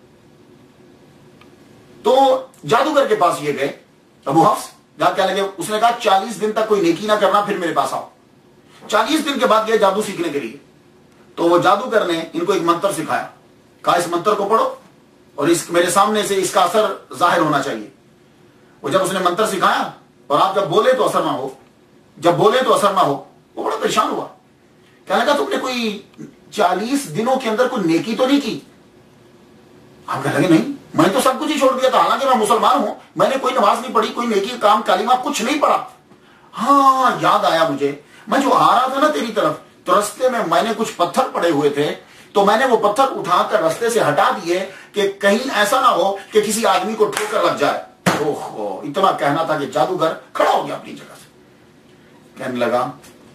تو جادوگر کے پاس یہ گئے ابو حفص, جا کیا لگے, اس نے کہا چالیس دن تک کوئی نیکی نہ کرنا پھر میرے پاس آؤ. چالیس دن کے بعد گئے جادو سیکھنے کے لیے. تو وہ جادوگر نے ان کو ایک منتر سکھایا, کہا اس منتر کو پڑھو اور اس میرے سامنے سے اس کا اثر ظاہر ہونا چاہیے. وہ جب اس نے منتر سکھایا اور آپ جب بولے تو اثر نہ ہو, جب بولے تو اثر نہ ہو, وہ بڑا پریشان ہوا. کہنے لگا تم نے کوئی چالیس دنوں کے اندر کوئی نیکی تو نہیں کی؟ آپ کہنے لگے نہیں, میں تو سب کچھ ہی چھوڑ دیا تھا, حالانکہ میں مسلمان ہوں, میں نے کوئی نماز نہیں پڑھی, کوئی نیکی کام کلمہ کچھ نہیں پڑھا. ہاں یاد آیا مجھے, میں جو آ رہا تھا نا تیری طرف تو رستے میں میں نے کچھ پتھر پڑے ہوئے تھے, تو میں نے وہ پتھر اٹھا کر رستے سے ہٹا دیے کہ کہیں ایسا نہ ہو کہ کسی آدمی کو ٹھوکر لگ جائے. اوہو, اتنا کہنا تھا کہ جادوگر کھڑا ہو گیا اپنی جگہ سے. کہنے لگا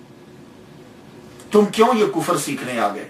تم کیوں یہ کفر سیکھنے آ گئے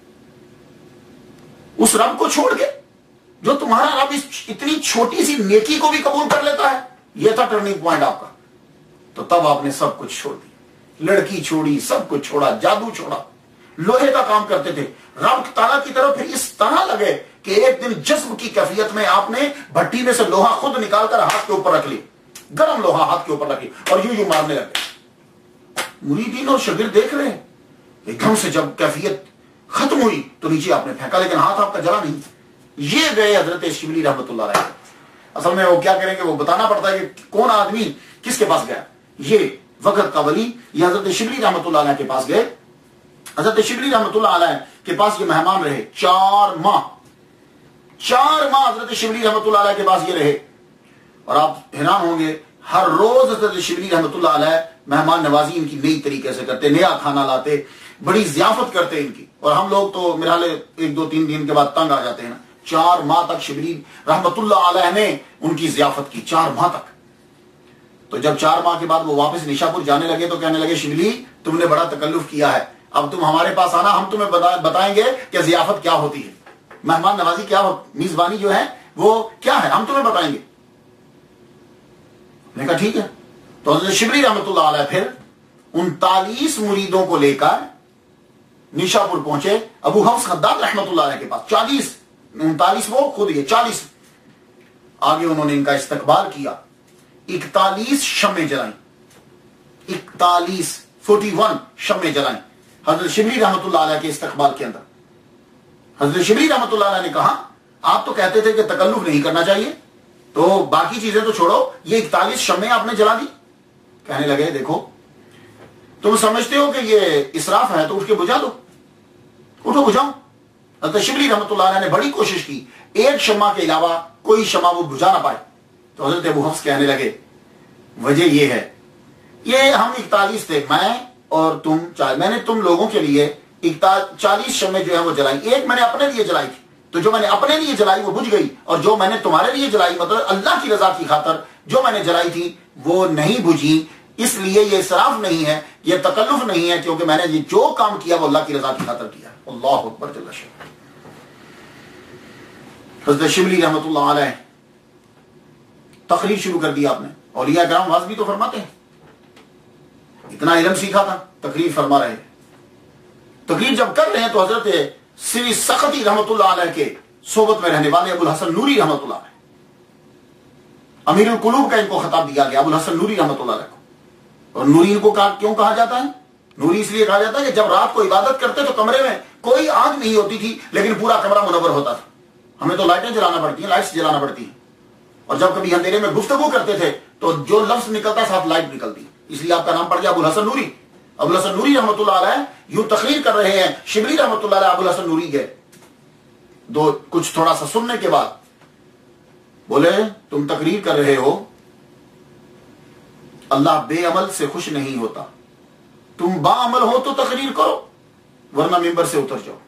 اس رب کو چھوڑ کے جو تمہارا رب اس اتنی چھوٹی سی نیکی کو بھی قبول کر لیتا ہے؟ یہ تھا ٹرننگ پوائنٹ آپ کا. تو تب آپ نے سب کچھ چھوڑ دیا, لڑکی چھوڑی, سب کچھ چھوڑا, جادو چھوڑا, لوہے کا کام کرتے تھے. رب تعالیٰ کی طرف پھر اس طرح لگے کہ ایک دن جذب کی کیفیت میں آپ نے بھٹی میں سے لوہا خود نکال کر ہاتھ کے اوپر رکھ لی, گرم لوہا ہاتھ کے اوپر رکھ لی اور یوں یوں مارنے لگے. مریدین اور شاگرد دیکھ رہے ہیں. ایک دم سے جب کیفیت ختم ہوئی تو نیچے آپ نے پھینکا, لیکن ہاتھ آپ کا جلا نہیں. یہ گئے حضرت شبلی رحمۃ اللہ علیہ. اصل میں وہ کیا کریں گے, وہ بتانا پڑتا ہے کہ کون آدمی کس کے پاس گیا. یہ وقت کا ولی یہ حضرت شبلی رحمۃ اللہ علیہ کے پاس گئے. حضرت شبلی رحمۃ اللہ علیہ کے پاس یہ مہمان رہے چار ماہ. چار ماہ حضرت شبلی رحمۃ اللہ علیہ کے پاس یہ رہے. اور آپ حیران ہوں گے, ہر روز حضرت شبلی رحمۃ اللہ علیہ مہمان نوازی ان کی نئی طریقے سے کرتے, نیا کھانا لاتے, بڑی ضیافت کرتے ان کی. اور ہم لوگ تو میرا ایک دو تین دن کے بعد تنگ آ جاتے ہیں نا. چار ماہ تک شبلی رحمۃ اللہ علیہ نے ان کی ضیافت کی, چار ماہ تک. تو جب چار ماہ کے بعد وہ واپس نیشا پور جانے لگے تو کہنے لگے شبلی تم نے بڑا تکلف کیا ہے, اب تم ہمارے پاس آنا, ہم تمہیں بتائیں گے کہ ضیافت کیا ہوتی ہے, مہمان نوازی کیا ہو, میزبانی جو ہے وہ کیا ہے, ہم تمہیں بتائیں گے. میں نے کہا ٹھیک ہے. تو حضرت شبلی رحمۃ اللہ علیہ پھر انتالیس مریدوں کو لے کر نیشا پور پہنچے ابو حفص حداد رحمۃ اللہ علیہ کے پاس. چالیس انتالیس وہ خود یہ چالیس. آگے انہوں نے ان کا استقبال کیا. اکتالیس شمیں جلائیں, اکتالیس فورٹی ون شمیں جلائیں حضرت شبلی رحمۃ اللہ علیہ کے استقبال کے اندر. حضرت شبلی رحمۃ اللہ علیہ نے کہا آپ تو کہتے تھے کہ تکلف نہیں کرنا چاہیے, تو باقی چیزیں تو چھوڑو, یہ اکتالیس شمیں آپ نے جلا دی. کہنے لگے دیکھو تم سمجھتے ہو کہ یہ اسراف ہے تو اٹھ کے بجھا دو, اٹھو بجھاؤ. حضرت شبلی رحمۃ اللہ علیہ نے بڑی کوشش کی, ایک شمع کے علاوہ کوئی شمع وہ بجھا نہ پائے. تو حضرت ابو حفص کہنے لگے وجہ یہ ہے, یہ ہم اکتالیس تھے, میں اور تم چار, میں نے تم لوگوں کے لیے چالیس شمیں جو ہے وہ جلائی. ایک میں نے اپنے لیے جلائی تھی، تو جو میں نے اپنے لیے جلائی وہ بجھ گئی، اور جو میں نے تمہارے لیے جلائی مطلب اللہ کی رضا کی خاطر جو میں نے جلائی تھی وہ نہیں بجھی. اس لیے یہ اسراف نہیں ہے، یہ تکلف نہیں ہے، کیونکہ میں نے یہ جو کام کیا وہ اللہ کی رضا کی خاطر کیا. اللہ اکبر جل شانہ. حضرت شبلی رحمۃ اللہ علیہ تقریر شروع کر دی آپ نے. اولیاء کرام واضح بھی تو فرماتے ہیں، اتنا علم سیکھا تھا، تقریر فرما رہے ہیں. تقریر جب کر رہے ہیں تو حضرت سری سختی رحمۃ اللہ علیہ کے صحبت میں رہنے والے ابو الحسن نوری رحمۃ اللہ علیہ، امیر القلوب کا ان کو خطاب دیا گیا ابو الحسن نوری رحمۃ اللہ علیہ کو. اور نوری ان کو کیوں کہا جاتا ہے؟ نوری اس لیے کہا جاتا ہے کہ جب رات کو عبادت کرتے تو کمرے میں کوئی آگ نہیں ہوتی تھی، لیکن پورا کمرہ منور ہوتا تھا. ہمیں تو لائٹیں جلانا پڑتی ہیں، لائٹس جلانا پڑتی ہیں، اور جب کبھی اندھیرے میں گفتگو کرتے تھے تو جو لفظ نکلتا ساتھ لائٹ نکلتی. اس لیے آپ کا نام پڑ گیا ابو الحسن نوری. ابو الحسن نوری رحمۃ اللہ علیہ یوں تقریر کر رہے ہیں. شبلی رحمۃ اللہ علیہ ابو الحسن نوری گئے، دو کچھ تھوڑا سا سننے کے بعد بولے تم تقریر کر رہے ہو، اللہ بے عمل سے خوش نہیں ہوتا، تم با عمل ہو تو تقریر کرو ورنہ ممبر سے اتر جاؤ.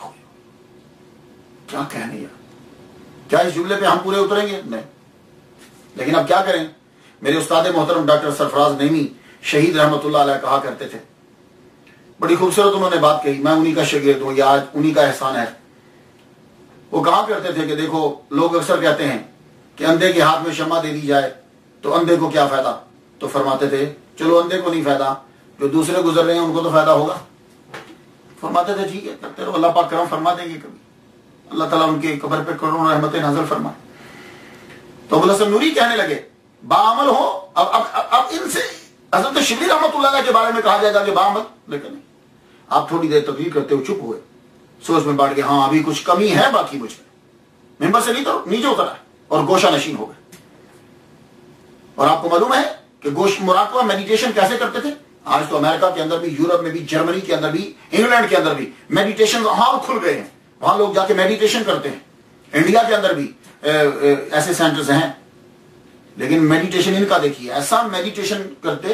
کیا کہنے یار، کیا اس جملے پہ ہم پورے اتریں گے؟ نہیں. لیکن اب کیا کریں، میرے استاد محترم ڈاکٹر سرفراز نعیمی شہید رحمۃ اللہ علیہ کہا کرتے تھے، بڑی خوبصورت انہوں نے بات کہی، میں انہی کا شاگرد ہوں، یہ آج انہی کا احسان ہے. وہ کہا کرتے تھے کہ دیکھو لوگ اکثر کہتے ہیں کہ اندھے کے ہاتھ میں شمع دے دی جائے تو اندھے کو کیا فائدہ، تو فرماتے تھے چلو اندھے کو نہیں فائدہ، جو دوسرے گزر رہے ہیں ان کو تو فائدہ ہوگا. فرماتے تھے ٹھیک ہے کرتے رہو، اللہ پاک کرم فرما دیں گے، کبھی اللہ تعالیٰ ان کے قبر پہ کروڑوں رحمتیں نازل فرمائے. تو ابو الحسن نوری کہنے لگے باعمل ہو. اب اب اب ان سے حضرت شبلی رحمۃ اللہ علیہ کے بارے میں کہا جائے گا کہ باعمل، لیکن نہیں. آپ تھوڑی دیر تقریر کرتے ہوئے چپ ہوئے، سوچ میں بانٹ گئے ہاں ابھی کچھ کمی ہے باقی مجھ میں. ممبر سے نیچے اترا اور گوشہ نشین ہو گئے. اور آپ کو معلوم ہے کہ گوشت مراقبہ میڈیٹیشن کیسے کرتے تھے؟ آج تو امریکہ کے اندر بھی، یورپ میں بھی، جرمنی کے اندر بھی، انگلینڈ کے اندر بھی میڈیٹیشن ہال کھل گئے ہیں، وہاں لوگ جا کے میڈیٹیشن کرتے ہیں. انڈیا کے اندر بھی ایسے سینٹرز ہیں. لیکن میڈیٹیشن ان کا دیکھیے، ایسا میڈیٹیشن کرتے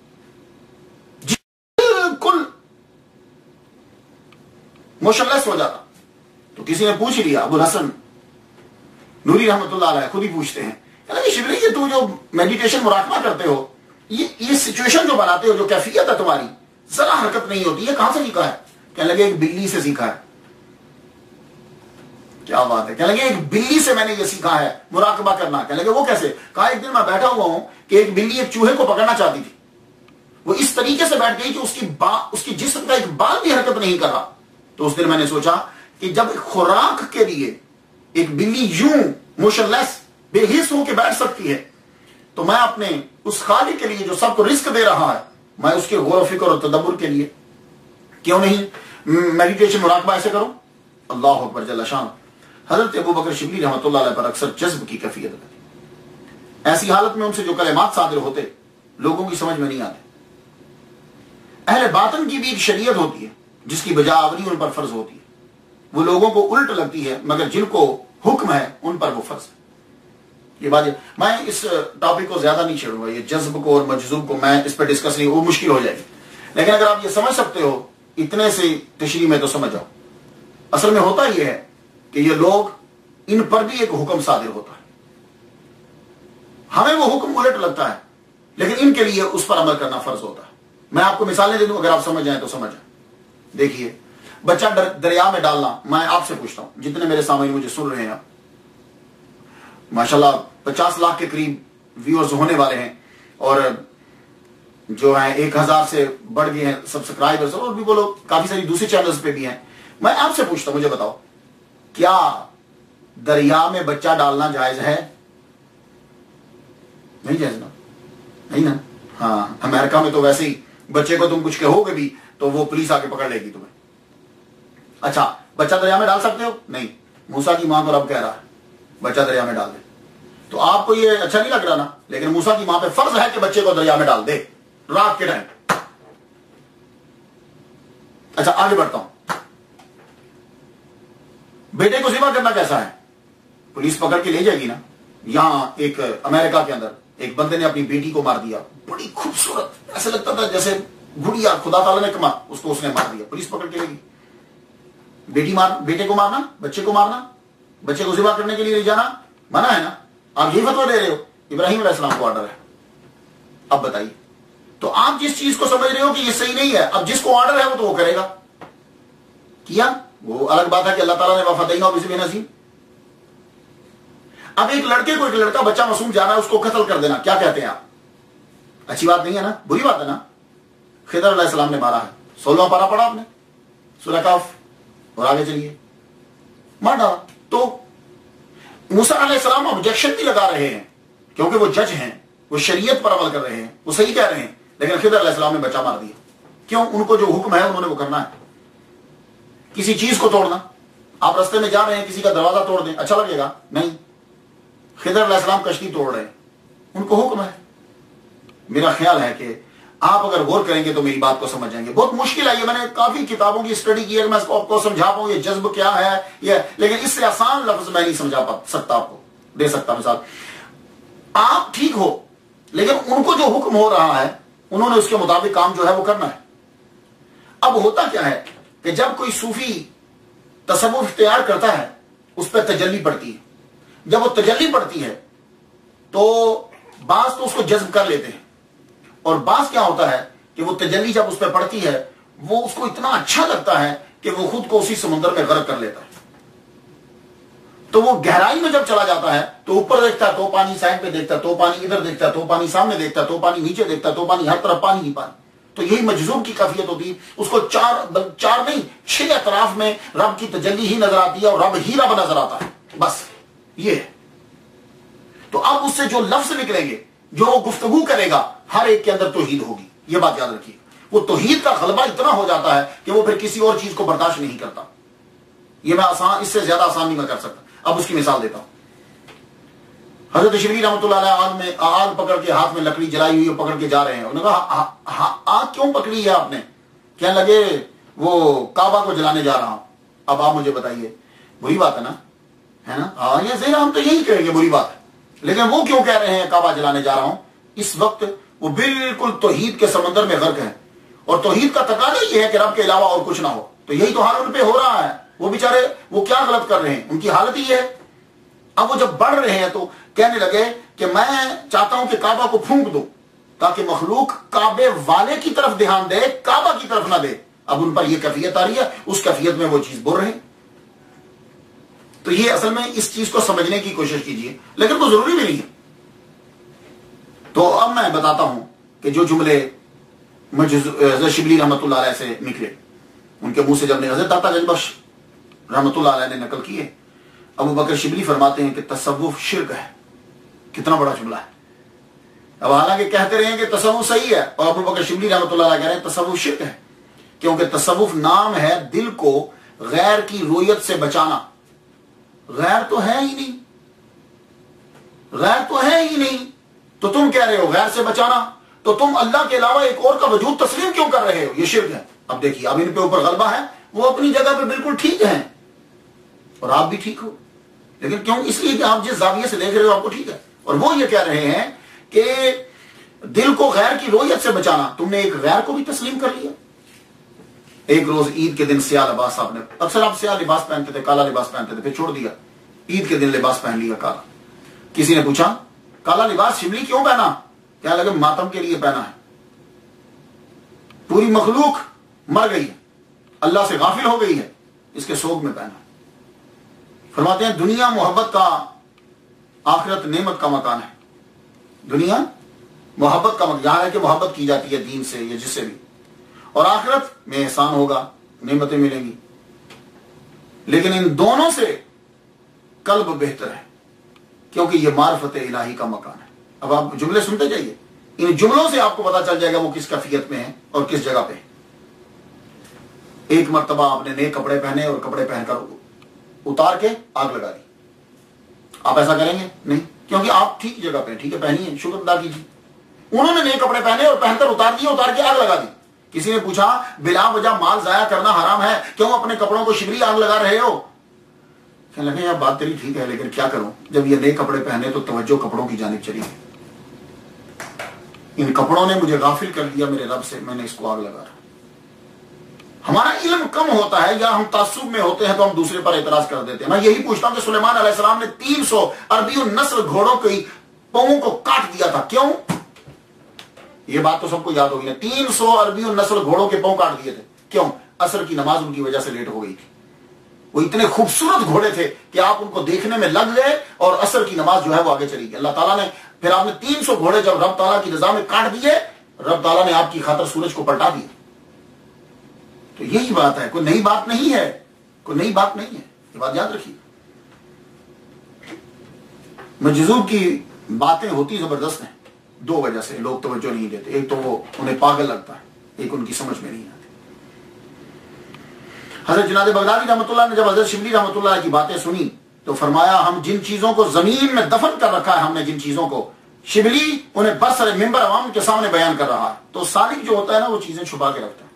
بالکل موشنلیس ہو جاتا. تو کسی نے پوچھ لیا، ابو الحسن نوری رحمۃ اللہ علیہ خود ہی پوچھتے ہیں کہ شبلی یہ تو جو میڈیٹیشن مراقبہ کرتے ہو، یہ یہ سچویشن جو بناتے ہو، جو کیفیت ہے تمہاری، ذرا حرکت نہیں ہوتی، یہ کہاں سے سیکھا ہے؟ کہنے لگے ایک بلی سے سیکھا ہے. کیا بات ہے، کہنے لگے ایک بلی سے میں نے یہ سیکھا ہے مراقبہ کرنا. کہنے لگے وہ کیسے؟ کہا ایک دن میں بیٹھا ہوا ہوں کہ ایک بلی ایک چوہے کو پکڑنا چاہتی تھی، وہ اس طریقے سے بیٹھ گئی کہ اس کی با اس کی جسم کا ایک بال بھی حرکت نہیں کر رہا. تو اس دن میں نے سوچا کہ جب خوراک کے لیے ایک بلی یوں موشن لیس بے حس ہو کے بیٹھ سکتی ہے، تو میں اپنے اس خالق کے لیے جو سب کو رزق دے رہا ہے، میں اس کے غور و فکر اور تدبر کے لیے کیوں نہیں میڈیٹیشن مراقبہ ایسے کروں؟ اللہ اکبر جل شان. حضرت ابو بکر شبلی رحمۃ اللہ علیہ پر اکثر جذب کی کیفیت ہوتی. ایسی حالت میں ان سے جو کلمات صادر ہوتے لوگوں کی سمجھ میں نہیں آتے. اہل باطن کی بھی ایک شریعت ہوتی ہے جس کی بجا آوری ان پر فرض ہوتی ہے. وہ لوگوں کو الٹ لگتی ہے، مگر جن کو حکم ہے ان پر وہ فرض ہے. یہ بات میں اس ٹاپک کو زیادہ نہیں چھیڑوں گا، یہ جذب کو اور مجذوب کو میں اس پہ ڈسکس نہیں، وہ مشکل ہو جائے گی. لیکن اگر آپ یہ سمجھ سکتے ہو اتنے سے تشریح میں تو سمجھ جاؤ. اصل میں ہوتا یہ ہے کہ یہ لوگ، ان پر بھی ایک حکم صادر ہوتا ہے، ہمیں وہ حکم الٹ لگتا ہے، لیکن ان کے لیے اس پر عمل کرنا فرض ہوتا ہے. میں آپ کو مثالیں دے دوں، اگر آپ سمجھ جائیں تو سمجھ جائیں. دیکھیے بچہ دریا میں ڈالنا، میں آپ سے پوچھتا ہوں جتنے میرے سامنے مجھے سن رہے ہیں، ماشاءاللہ پچاس لاکھ کے قریب ویورز ہونے والے ہیں، اور جو ہیں ایک ہزار سے بڑھ گئے ہیں سبسکرائبرز، اور بھی وہ لوگ کافی ساری دوسری چینلز پہ بھی ہیں. میں آپ سے پوچھتا ہوں، مجھے بتاؤ کیا دریا میں بچہ ڈالنا جائز ہے؟ نہیں جائز نا؟ نہیں نا؟ ہاں امریکہ میں تو ویسے ہی بچے کو تم کچھ کہو گے بھی تو وہ پولیس آ کے پکڑ لے گی تمہیں. اچھا بچہ دریا میں ڈال سکتے ہو؟ نہیں. موسیٰ کی ماں کو رب کہہ رہا ہے بچہ دریا میں ڈال دے، تو آپ کو یہ اچھا نہیں لگ رہا نا؟ لیکن موسیٰ کی ماں پہ فرض ہے کہ بچے کو دریا میں ڈال دے رات کے ٹائم. اچھا آگے بڑھتا ہوں. بیٹے کو ذبح کرنا کیسا ہے؟ پولیس پکڑ کے لے جائے گی نا. یہاں ایک امریکہ کے اندر ایک بندے نے اپنی بیٹی کو مار دیا، بڑی خوبصورت، ایسے لگتا تھا جیسے گڑیا، خدا تعالیٰ نے کما اس کو اس نے مار دیا، پولیس پکڑ کے لے گی. बेटी मार बेटे को मारना, बच्चे को मारना, बच्चे को ज़िबा करने के लिए ले जाना मना है ना? आप यही फतवा दे रहे हो, इब्राहिम अलैहिस्सलाम को ऑर्डर है। अब बताइए, तो आप जिस चीज को समझ रहे हो कि ये सही नहीं है, अब जिसको ऑर्डर है वो तो वो करेगा। किया, वो अलग बात है कि अल्लाह ताला ने वफादैना बिज़िबिन अज़ीम। अब एक लड़के को, एक लड़का बच्चा मासूम जा रहा है, उसको कत्ल कर देना, क्या कहते हैं आप? अच्छी बात नहीं है ना, बुरी बात है ना? खिदर अलैहिस्सलाम ने मारा है, सोलहवां पारा पढ़ा आपने सूरह कहफ, और आगे चलिए, मार डाला। तो मूसा अलैहिस्सलाम ऑब्जेक्शन भी लगा रहे हैं क्योंकि वो जज हैं, वो शरीयत पर अमल कर रहे हैं, वो सही कह रहे हैं, लेकिन खिदर अलैहिस्सलाम ने बच्चा मार दिया। क्यों? उनको जो हुक्म है उन्होंने वो करना है। किसी चीज को तोड़ना, आप रास्ते में जा रहे हैं, किसी का दरवाजा तोड़ दें, अच्छा लगेगा? नहीं। खिदर अलैहिस्सलाम कश्ती तोड़ रहे हैं, उनको हुक्म है। मेरा ख्याल है कि आप अगर गौर करेंगे तो मेरी बात को समझ जाएंगे। बहुत मुश्किल है ये, मैंने काफी किताबों की स्टडी की है, मैं इसको आपको समझा पाऊं ये जज्ब क्या है ये, लेकिन इससे आसान लफ्ज मैं नहीं समझा सकता, आपको दे सकता मिसाल। आप ठीक हो, लेकिन उनको जो हुक्म हो रहा है उन्होंने उसके मुताबिक काम जो है वो करना है। अब होता क्या है कि जब कोई सूफी तसव्वुफ इख्तियार करता है, उस पर तजल्ली पड़ती है। जब वो तजल्ली पड़ती है तो बाज तो उसको जज्ब कर लेते हैं, और बाज क्या होता है कि वो तजल्ली जब उस पर पड़ती है वो उसको इतना अच्छा लगता है कि वो खुद को उसी समुद्र में गर्क कर लेता है। तो वो गहराई में जब चला जाता है तो ऊपर देखता है तो पानी, साइड पे देखता है तो पानी, इधर देखता है तो पानी, सामने देखता है तो पानी, नीचे देखता है तो पानी, हर तरफ पानी ही पानी। तो यही मजजूब की कैफियत होती है, उसको चार चार नहीं छह अतराफ में रब की तजल्ली ही नजर आती है और रब ही रब नजर आता है, बस ये है। तो अब उससे जो लफ्ज निकलेंगे, जो वो गुफ्तगू करेगा, हर एक के अंदर तौहीद होगी, ये बात याद रखिए। वो तौहीद का गलबा इतना हो जाता है कि वो फिर किसी और चीज को बर्दाश्त नहीं करता। ये मैं आसान, इससे ज्यादा आसान नहीं मैं कर सकता। अब उसकी मिसाल देता हूं। हजरत शिबली रहमतुल्लाह अलैह आग में आग पकड़ के, हाथ में लकड़ी जलाई हुई पकड़ के जा रहे हैं। उन्होंने कहा आग क्यों पकड़ी है आपने? कहने लगे वो काबा को जलाने जा रहा हूं। अब आप मुझे बताइए, बुरी बात है ना, है ना? हाँ, ये ज़रा हम तो यही कहेंगे बुरी बात है, लेकिन वो क्यों कह रहे हैं काबा जलाने जा रहा हूं? इस वक्त वो बिल्कुल तौहीद के समंदर में गर्क है, और तौहीद का तकाजा ये है कि रब के अलावा और कुछ ना हो। तो यही तो हाल उन पे हो रहा है। वो बेचारे वो क्या गलत कर रहे हैं, उनकी हालत ही है। अब वो जब बढ़ रहे हैं तो कहने लगे कि मैं चाहता हूं कि काबा को फूंक दूं ताकि मखलूक काबे वाले की तरफ ध्यान दे, काबा की तरफ ना दे। अब उन पर यह कैफियत आ रही है, उस कैफियत में वो चीज बोल रहे हैं। तो ये असल में इस चीज को समझने की कोशिश कीजिए, लेकिन वो जरूरी भी नहीं है। तो अब मैं बताता हूं कि जो जुमले हज़रत शिबली रहमतुल्लाह अलैह से निकले, उनके मुंह से जब ने हज़रत अत्तर बख्श रहमतुल्लाह अलैह ने नकल किए, अबू बकर शिबली फरमाते हैं कि तसव्वुफ शिर्क है। कितना बड़ा जुमला है। अब हालांकि कहते रहे हैं कि तसव्वुफ सही है, और अबू बकर शिबली रहमतुल्लाह अलैह कह रहे हैं तसव्वुफ शिर्क है, क्योंकि तसव्वुफ नाम है दिल को गैर की रोयत से बचाना। गैर तो है ही नहीं, गैर तो है ही नहीं, तो तुम कह रहे हो गैर से बचाना, तो तुम अल्लाह के अलावा एक और का वजूद तस्लीम क्यों कर रहे हो? ये शिर्क है। अब देखिए, अब इन पे ऊपर गलबा है, वो अपनी जगह पे बिल्कुल ठीक है और आप भी ठीक हो, लेकिन क्यों? इसलिए कि आप जिस जाविये से देख रहे हो आपको ठीक है। और वो ये कह रहे हैं कि दिल को गैर की रोयत से बचाना, तुमने एक गैर को भी तस्लीम कर लिया। एक रोज ईद के दिन स्याह लिबास, आपने अक्सर आप स्याह लिबास पहनते थे, काला लिबास पहनते थे, फिर छोड़ दिया, ईद के दिन लिबास पहन लिया काला। किसी ने पूछा काला लिबास शिबली क्यों पहना? क्या लगे मातम के लिए पहना है। पूरी मखलूक मर गई है, अल्लाह से गाफिल हो गई है, इसके सोग में पहना। फरमाते हैं दुनिया मोहब्बत का, आखिरत नेमत का मकान है। दुनिया मोहब्बत का मकान, यहां है कि मोहब्बत की जाती है दीन से या जिससे भी, और आखिरत में एहसान होगा, नेमतें मिलेंगी। लेकिन इन दोनों से कल्ब बेहतर है, क्योंकि यह मार्फत इलाही का मकान है। अब आप जुमले सुनते जाइए, इन जुमलों से आपको पता चल जाएगा वो किस कैफियत में है और किस जगह पे है। एक मर्तबा आपने नए कपड़े पहने और कपड़े पहनकर उतार के आग लगा दी, आप ऐसा करेंगे? नहीं, क्योंकि आप ठीक जगह पे, ठीक है, पहनिए, शुक्र अदा कीजिए। उन्होंने नए कपड़े पहने और पहनकर उतार दिए, उतार के आग लगा दी। किसी ने पूछा बिला वजह माल जाया करना हराम है, क्यों अपने कपड़ों को शिबली आग लगा रहे हो? कहने लगे यार बात तेरी ठीक है, लेकिन क्या करूं, जब ये नए कपड़े पहने तो तवज्जो कपड़ों की जानिब चली गई। इन कपड़ों ने मुझे गाफिल कर दिया मेरे रब से, मैंने इसको आग लगा रहा। ہمارا علم کم ہوتا ہے یا ہم تعصب میں ہوتے ہیں تو ہم دوسرے پر اعتراض کر دیتے ہیں. میں یہی پوچھتا ہوں کہ سلیمان علیہ السلام نے تین سو عربی النسل گھوڑوں کی پاؤں کو کاٹ دیا تھا, کیوں؟ یہ بات تو سب کو یاد ہوگی نا. تین سو عربی النسل گھوڑوں کے پاؤں کاٹ دیے تھے, کیوں؟ عصر کی نماز ان کی وجہ سے لیٹ ہو گئی تھی. وہ اتنے خوبصورت گھوڑے تھے کہ آپ ان کو دیکھنے میں لگ گئے اور عصر کی نماز جو ہے وہ آگے چلی گئی. اللہ تعالیٰ نے پھر آپ نے تین سو گھوڑے جب رب تعالیٰ کی رضا میں کاٹ دیے, رب تعالیٰ نے آپ کی خاطر سورج کو پلٹا دیا. تو یہی بات ہے, کوئی نئی بات نہیں ہے, کوئی نئی بات نہیں ہے, یہ بات یاد رکھیے. مجذوب کی باتیں ہوتی زبردست ہیں, دو وجہ سے لوگ توجہ نہیں دیتے. ایک تو وہ انہیں پاگل لگتا ہے, ایک ان کی سمجھ میں نہیں آتی. حضرت جنید بغدادی رحمۃ اللہ نے جب حضرت شبلی رحمۃ اللہ کی باتیں سنی تو فرمایا ہم جن چیزوں کو زمین میں دفن کر رکھا ہے, ہم نے جن چیزوں کو, شبلی انہیں برسر ممبر عوام کے سامنے بیان کر رہا ہے. تو سالک جو ہوتا ہے نا وہ چیزیں چھپا کے رکھتا ہے,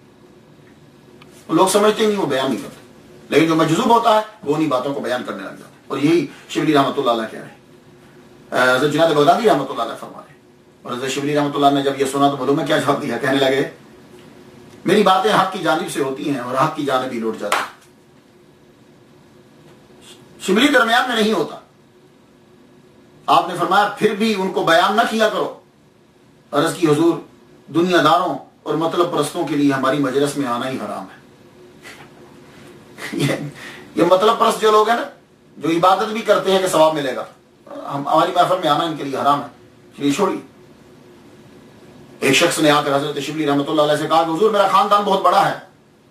لوگ سمجھتے نہیں, وہ بیان نہیں کرتے. لیکن جو مجذوب ہوتا ہے وہ انہی باتوں کو بیان کرنے لگ جاتا ہے. اور یہی شبلی رحمۃ اللہ علیہ کہہ رہے ہیں, حضرت جنید بغدادی رحمۃ اللہ علیہ فرما رہے ہیں. اور حضرت شبلی رحمۃ اللہ نے جب یہ سنا تو معلوم ہے کیا جواب دیا, کہنے لگے میری باتیں حق کی جانب سے ہوتی ہیں اور حق کی جانب ہی لوٹ جاتی ہیں. شبلی درمیان میں نہیں ہوتا. آپ نے فرمایا پھر بھی ان کو بیان نہ کیا کرو. عرض کی حضور دنیا داروں اور مطلب پرستوں کے لیے ہماری مجلس میں آنا ہی حرام ہے. یہ مطلب پرست جو لوگ ہیں نا, جو عبادت بھی کرتے ہیں کہ ثواب ملے گا, ہماری محفل میں آنا ان کے لیے حرام ہے, یہ چھوڑی. ایک شخص نے آ کر حضرت شبلی رحمۃ اللہ علیہ سے کہا کہ حضور میرا خاندان بہت بڑا ہے.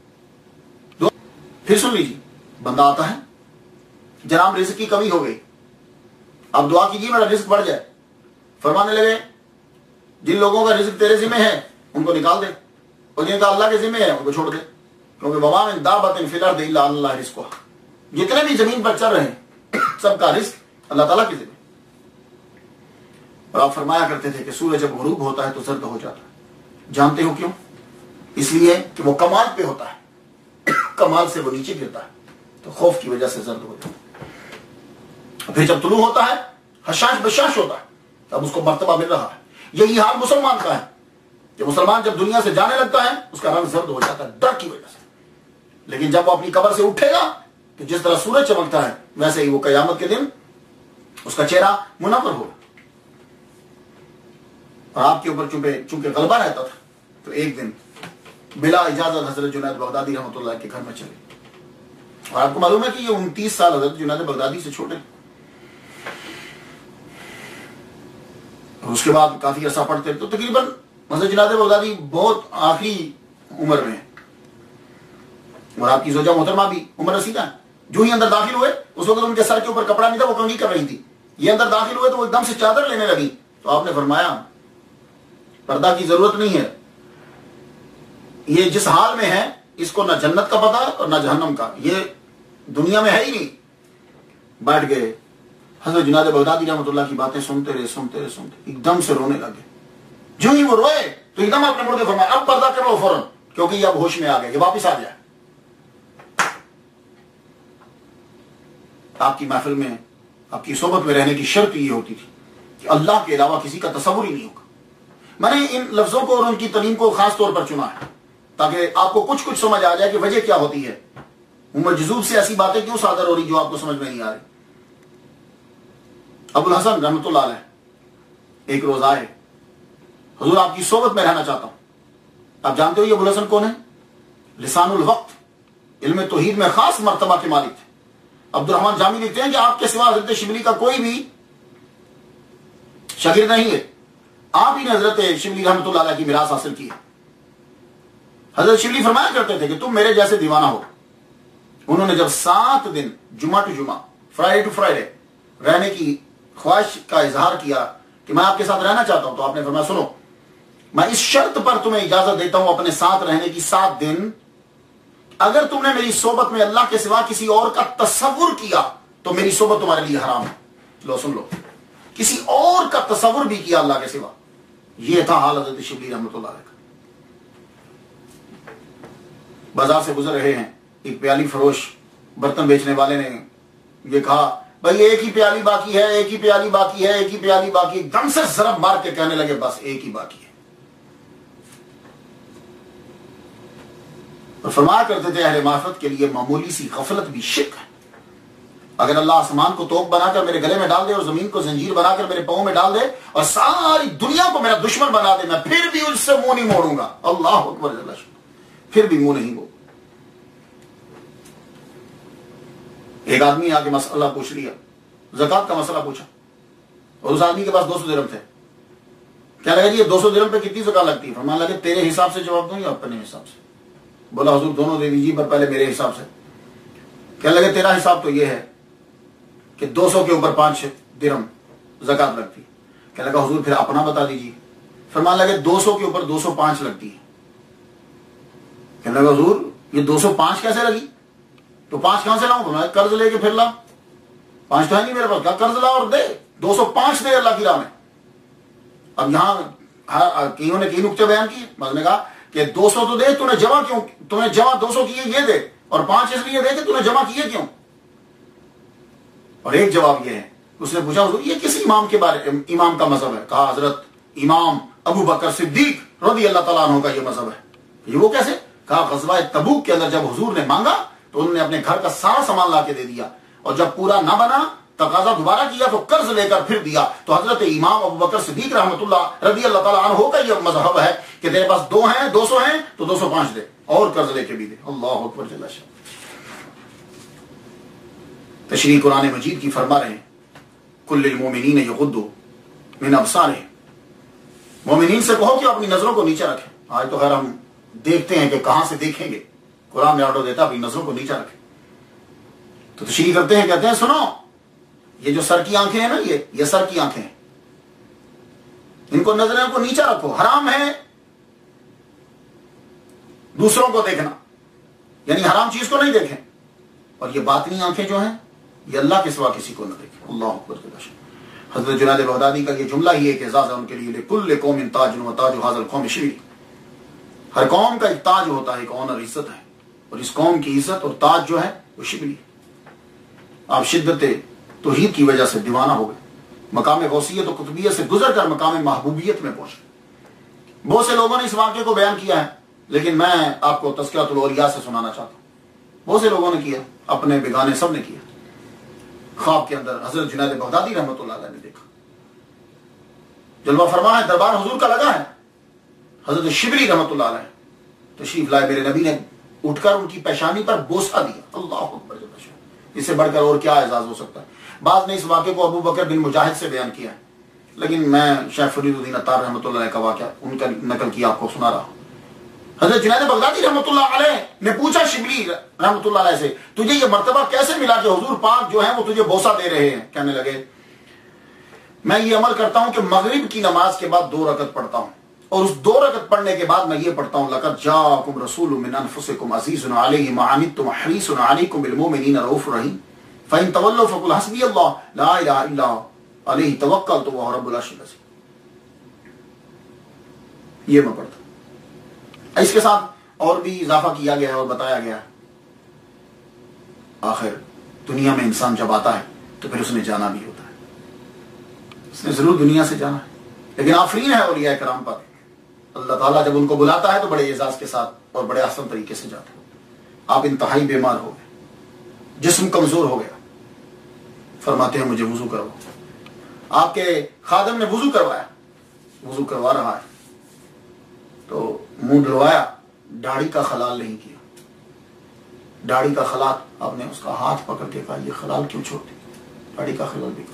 پھر سن لیجیے, بندہ آتا ہے, جناب رزق کی کمی ہو گئی, اب دعا کیجیے میرا رزق بڑھ جائے. فرمانے لگے جن لوگوں کا رزق تیرے ذمہ ہے ان کو نکال دے, اور جن کا اللہ کے ذمہ ہے ان کو چھوڑ دے, کیونکہ وما من دابۃ فی الارض الا علی اللہ رزقها, جتنے بھی زمین پر چل رہے ہیں سب کا رزق اللہ تعالیٰ کے ذمہ. اور آپ فرمایا کرتے تھے کہ سورج جب غروب ہوتا ہے تو زرد ہو جاتا ہے. جانتے ہو کیوں؟ اس لیے کہ وہ کمال پہ ہوتا ہے, کمال سے وہ نیچے گرتا ہے تو خوف کی وجہ سے زرد ہو جاتا ہے. پھر جب طلوع ہوتا ہے حشاش بشاش ہوتا ہے, اب اس کو مرتبہ مل رہا ہے. یہی حال مسلمان کا ہے کہ مسلمان جب دنیا سے جانے لگتا ہے اس کا رنگ زرد ہو جاتا ہے ڈر کی وجہ سے. لیکن جب وہ اپنی قبر سے اٹھے گا تو جس طرح سورج چمکتا ہے ویسے ہی وہ قیامت کے دن اس کا چہرہ منور ہوگا. اور آپ کے اوپر چونکہ چونکہ غلبہ رہتا تھا تو ایک دن بلا اجازت حضرت جنید بغدادی رحمۃ اللہ کے گھر میں چلے. اور آپ کو معلوم ہے کہ یہ انتیس سال حضرت جنید بغدادی سے چھوٹے, اور اس کے بعد کافی عرصہ پڑھتے تو تقریباً حضرت جنید بغدادی بہت آخری عمر میں, اور آپ کی زوجہ محترمہ بھی عمر رسیدہ ہے. جو ہی اندر داخل ہوئے اس وقت ان کے سر کے اوپر کپڑا نہیں تھا, وہ کنگھی کر رہی تھی. یہ اندر داخل ہوئے تو وہ ایک دم سے چادر لینے لگی. تو آپ نے فرمایا پردہ کی ضرورت نہیں ہے, یہ جس حال میں ہے اس کو نہ جنت کا پتہ اور نہ جہنم کا, یہ دنیا میں ہے ہی نہیں. بیٹھ گئے. حضرت جنید بغدادی رحمۃ اللہ کی باتیں سنتے رہے سنتے رہے سنتے ایک دم سے رونے لگے. جو ہی وہ روئے تو ایک دم آپ نے مڑ کے فرمایا اب پردہ کر لو فوراً, کیونکہ یہ اب ہوش میں آ گئے, یہ واپس آ گیا. آپ کی محفل میں آپ کی صحبت میں رہنے کی شرط یہ ہوتی تھی کہ اللہ کے علاوہ کسی کا تصور ہی نہیں ہوگا. میں نے ان لفظوں کو اور ان کی تعلیم کو خاص طور پر چنا ہے تاکہ آپ کو کچھ کچھ سمجھ آ جائے کہ وجہ کیا ہوتی ہے, مجذوب سے ایسی باتیں کیوں صادر ہو رہی جو آپ کو سمجھ میں نہیں آ رہی. ابو الحسن رحمۃ اللہ علیہ ایک روز آئے, حضور آپ کی صحبت میں رہنا چاہتا ہوں. آپ جانتے ہو یہ ابو الحسن کون ہے؟ لسان الوقت, علم توحید میں خاص مرتبہ کے مالک تھے. عبد الرحمن جامی لکھتے ہیں کہ آپ کے سوا حضرت شبلی کا کوئی بھی شاگرد نہیں ہے, آپ ہی نے حضرت شبلی رحمۃ اللہ علیہ کی میراث حاصل کی ہے. حضرت شبلی فرمایا کرتے تھے کہ تم میرے جیسے دیوانہ ہو. انہوں نے جب سات دن جمعہ ٹو جمعہ فرائیڈے ٹو فرائیڈے رہنے کی خواہش کا اظہار کیا کہ میں آپ کے ساتھ رہنا چاہتا ہوں, تو آپ نے فرمایا سنو میں اس شرط پر تمہیں اجازت دیتا ہوں اپنے ساتھ رہنے کی سات دن, اگر تم نے میری صحبت میں اللہ کے سوا کسی اور کا تصور کیا تو میری صحبت تمہارے لیے حرام ہے. لو سن لو, کسی اور کا تصور بھی کیا اللہ کے سوا. یہ تھا حال حضرت شبلی رحمۃ اللہ علیہ کا. بازار سے گزر رہے ہیں, ایک پیالی فروش برتن بیچنے والے نے یہ کہا بھائی ایک ہی پیالی باقی ہے, ایک ہی پیالی باقی ہے, ایک ہی پیالی باقی ہے. دم سے ضرب مار کے کہنے لگے بس ایک ہی باقی ہے. اور فرمایا کرتے تھے اہل معرفت کے لیے معمولی سی غفلت بھی شرک ہے. اگر اللہ آسمان کو توق بنا کر میرے گلے میں ڈال دے اور زمین کو زنجیر بنا کر میرے پاؤں میں ڈال دے اور ساری دنیا کو میرا دشمن بنا دے، میں پھر بھی اس سے منہ نہیں موڑوں گا. اللہ اکبر، پھر بھی منہ نہیں موڑوں. ایک آدمی آ کے مسئلہ پوچھ لیا، زکات کا مسئلہ پوچھا، اور اس آدمی کے پاس دو سو درہم تھے. کیا لگا جی یہ دو سو درہم پہ کتنی زکات لگتی ہے؟ فرمانے لگے تیرے حساب سے جواب دوں یا اپنے حساب سے؟ بولا حضور دونوں دے دیجیے، پر پہلے میرے حساب سے. کہنے لگے تیرا حساب تو یہ ہے کہ دو سو کے اوپر پانچ درہم زکات لگتی. کہنے لگا حضور پھر اپنا بتا دیجیے. فرمانے لگے دو سو کے اوپر دو سو پانچ لگتی ہے. کہنے لگا حضور یہ دو سو پانچ کیسے لگی؟ تو پانچ کہاں سے لاؤں؟ فرمایا قرض لے کے پھر لا. پانچ تو ہے نہیں میرے پاس. کیا قرض لا اور دے، دو سو پانچ دے اللہ کی راہ میں. اب یہاں کئیوں نے کئی نقطے بیان کیے. بعض نے کہا کہ دو سو تو دے، تو نے جمع کیوں، تو نے جمع دو سو کیے یہ دے، اور پانچ اس لیے دے کہ تو نے جمع کیے کیوں. اور ایک جواب یہ ہے، اس نے پوچھا حضور یہ کس امام کے بارے امام کا مذہب ہے؟ کہا حضرت امام ابو بکر صدیق رضی اللہ تعالیٰ عنہ کا یہ مذہب ہے. یہ وہ کیسے؟ کہا غزوہ تبوک کے اندر جب حضور نے مانگا تو انہوں نے اپنے گھر کا سارا سامان لا کے دے دیا، اور جب پورا نہ بنا تقاضا دوبارہ کیا تو قرض لے کر پھر دیا. تو حضرت امام ابو بکر صدیق رحمۃ اللہ رضی اللہ تعالیٰ عنہ کا یہ مذہب ہے کہ تیرے پاس دو ہیں، دو سو ہیں تو دو سو پانچ دے اور قرض لے کے بھی دے. اللہ اکبر جل شانہ. تشریح قرآن مجید کی فرما رہے ہیں کل المومنین یغضوا من ابصارہم. مومنین سے کہو کہ اپنی نظروں کو نیچے رکھیں. آج تو خیر ہم دیکھتے ہیں کہ کہاں سے دیکھیں گے، قرآن میں آرڈر دیتا اپنی نظروں کو نیچے رکھیں. تو تشریح کرتے ہیں، کہتے ہیں سنو یہ جو سر کی آنکھیں ہیں نا، یہ یہ سر کی آنکھیں ہیں، ان کو نظروں کو نیچے رکھو. حرام ہے دوسروں کو دیکھنا، یعنی حرام چیز کو نہیں دیکھیں. اور یہ باطنی آنکھیں جو ہیں یہ اللہ کے سوا کسی کو نہ دیکھیں. اللہ اکبر. حضرت جنید بغدادی کا یہ جملہ ہی ایک اعزاز ہے ان کے لیے، لکل قوم تاج و تاج ھذا القوم شبلی. ہر قوم کا ایک تاج ہوتا ہے، ایک آنر، عزت ہے، اور اس قوم کی عزت اور تاج جو ہے وہ شبلی. آپ شدت توحید کی وجہ سے دیوانہ ہو گئے، مقام غوثیت و قطبیت سے گزر کر مقام محبوبیت میں پہنچے. بہت سے لوگوں نے اس واقعے کو بیان کیا ہے، لیکن میں آپ کو تذکرۃ الاولیاء سے سنانا چاہتا ہوں. بہت سے لوگوں نے کیا، اپنے بیگانے سب نے کیا. خواب کے اندر حضرت جنید بغدادی رحمۃ اللہ علیہ نے دیکھا، جلوہ فرما ہے، دربار حضور کا لگا ہے. حضرت شبلی رحمۃ اللہ علیہ تشریف لائے، میرے نبی نے اٹھ کر ان کی پیشانی پر بوسہ دیا. اللہ اکبر. اس سے بڑھ کر اور کیا اعزاز ہو سکتا ہے؟ بعض نے اس واقعے کو ابو بکر بن مجاہد سے بیان کیا ہے، لیکن میں شیخ فرید الدین عطار رحمۃ اللہ علیہ کا واقعہ ان کا نقل کیا آپ کو سنا رہا ہوں. حضرت جنید بغدادی رحمۃ اللہ علیہ نے پوچھا شبلی رحمۃ اللہ علیہ سے، تجھے یہ مرتبہ کیسے ملا کہ حضور پاک جو ہیں وہ تجھے بوسہ دے رہے ہیں؟ کہنے لگے میں یہ عمل کرتا ہوں کہ مغرب کی نماز کے بعد دو رکعت پڑھتا ہوں، اور اس دو رکعت پڑھنے کے بعد میں یہ پڑھتا ہوں لقد جاءکم رسول من انفسکم عزیز علیہ ما عنتم حریص علیکم بالمؤمنین رؤوف رحیم فإن تولوا فقل حسبی اللہ لا الہ الا علیہ توکلت وہو رب العرش العظیم. یہ میں پڑھتا ہوں. اس کے ساتھ اور بھی اضافہ کیا گیا ہے اور بتایا گیا ہے. آخر دنیا میں انسان جب آتا ہے تو پھر اس نے جانا بھی ہوتا ہے، اس نے ضرور دنیا سے جانا ہے، لیکن آفرین ہے اولیاء کرام پر. اللہ تعالیٰ جب ان کو بلاتا ہے تو بڑے اعزاز کے ساتھ اور بڑے آسان طریقے سے جاتے ہیں. آپ انتہائی بیمار ہو گئے، جسم کمزور ہو گیا، فرماتے ہیں مجھے وضو کرو. آپ کے خادم نے وضو کروایا، وضو کروا رہا ہے تو منہ ڈلوایا، داڑھی کا خلال نہیں کیا. داڑھی کا خلال، آپ نے اس کا ہاتھ پکڑ کے کہا یہ خلال کیوں چھوڑ دی؟ داڑھی کا خلال بھی کرو.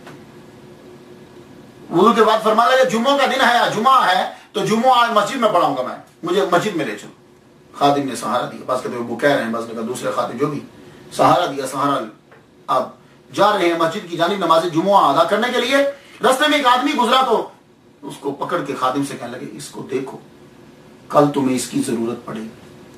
وضو کے بعد فرمایا کہ جمعہ کا دن ہے، جمعہ ہے تو جمعہ آج مسجد میں پڑھاؤں گا، میں مجھے مسجد میں لے چلو. خادم نے سہارا دیا، بعض کہتے ہیں وہ کہہ رہے ہیں، بعض نے کہا دوسرے خادم جو بھی، سہارا دیا. سہارا آپ جا رہے ہیں مسجد کی جانب نماز جمعہ ادا کرنے کے لیے. راستے میں ایک آدمی گزرا تو اس کو پکڑ کے خادم سے کہنے لگے اس کو دیکھو، کل تمہیں اس کی ضرورت پڑے گی.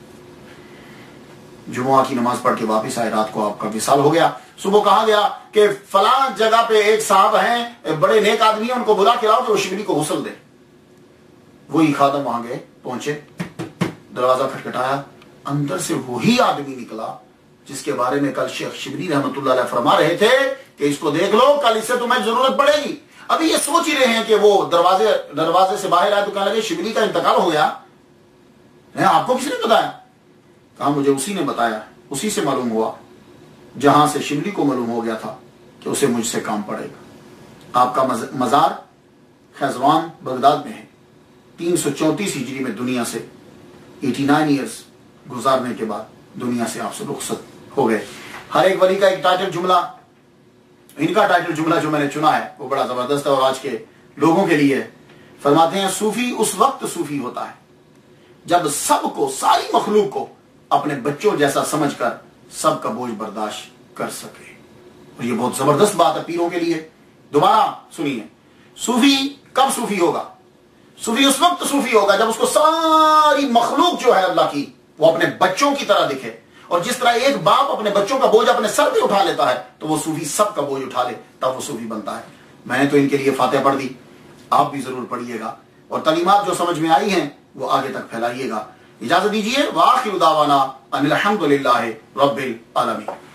جمعہ کی نماز پڑھ کے واپس آئے، رات کو آپ کا وصال ہو گیا. صبح کہا گیا کہ فلاں جگہ پہ ایک صاحب ہیں، بڑے نیک آدمی ہیں، ان کو بلا کے لاؤ کہ وہ شبلی کو غسل دے. وہی خادم وہاں گئے، پہنچے، دروازہ کھٹکھٹایا، اندر سے وہی آدمی نکلا جس کے بارے میں کل شیخ شبلی رحمۃ اللہ علیہ فرما رہے تھے کہ اس کو دیکھ لو، کل اس سے تمہیں ضرورت پڑے گی. ابھی یہ سوچ ہی رہے ہیں کہ وہ دروازے دروازے سے باہر آئے تو کہنے لگے شبلی کا انتقال ہو گیا. آپ کو کس نے بتایا؟ کہا مجھے اسی نے بتایا، اسی سے معلوم ہوا جہاں سے شبلی کو معلوم ہو گیا تھا کہ اسے مجھ سے کام پڑے گا۔ آپ کا مزار خیزوان بغداد میں ہے۔ تین سو چونتیس ہجری میں دنیا سے ایٹی نائن ایئرز گزارنے کے بعد دنیا سے آپ سے رخصت ہو گئے۔ ہر ایک ولی کا ایک ٹائٹل جملہ، ان کا ٹائٹل جملہ جو میں نے چنا ہے وہ بڑا زبردست ہے اور آج کے لوگوں کے لیے۔ فرماتے ہیں صوفی اس وقت صوفی ہوتا ہے جب سب کو، ساری مخلوق کو اپنے بچوں جیسا سمجھ کر سب کا بوجھ برداشت کر سکے۔ اور یہ بہت زبردست بات ہے پیروں کے لیے۔ دوبارہ سنیے، صوفی کب صوفی ہوگا؟ صوفی اس وقت صوفی ہوگا جب اس کو ساری مخلوق جو ہے اللہ کی وہ اپنے بچوں کی طرح دکھے، اور جس طرح ایک باپ اپنے بچوں کا بوجھ اپنے سر پہ اٹھا لیتا ہے تو وہ صوفی سب کا بوجھ اٹھا لے، تب وہ صوفی بنتا ہے۔ میں نے تو ان کے لیے فاتحہ پڑھ دی، آپ بھی ضرور پڑھیے گا اور تعلیمات جو سمجھ میں آئی ہیں وہ آگے تک پھیلائیے گا۔ اجازت دیجیے، وآخر دعوانا ان الحمد للہ رب العالمین۔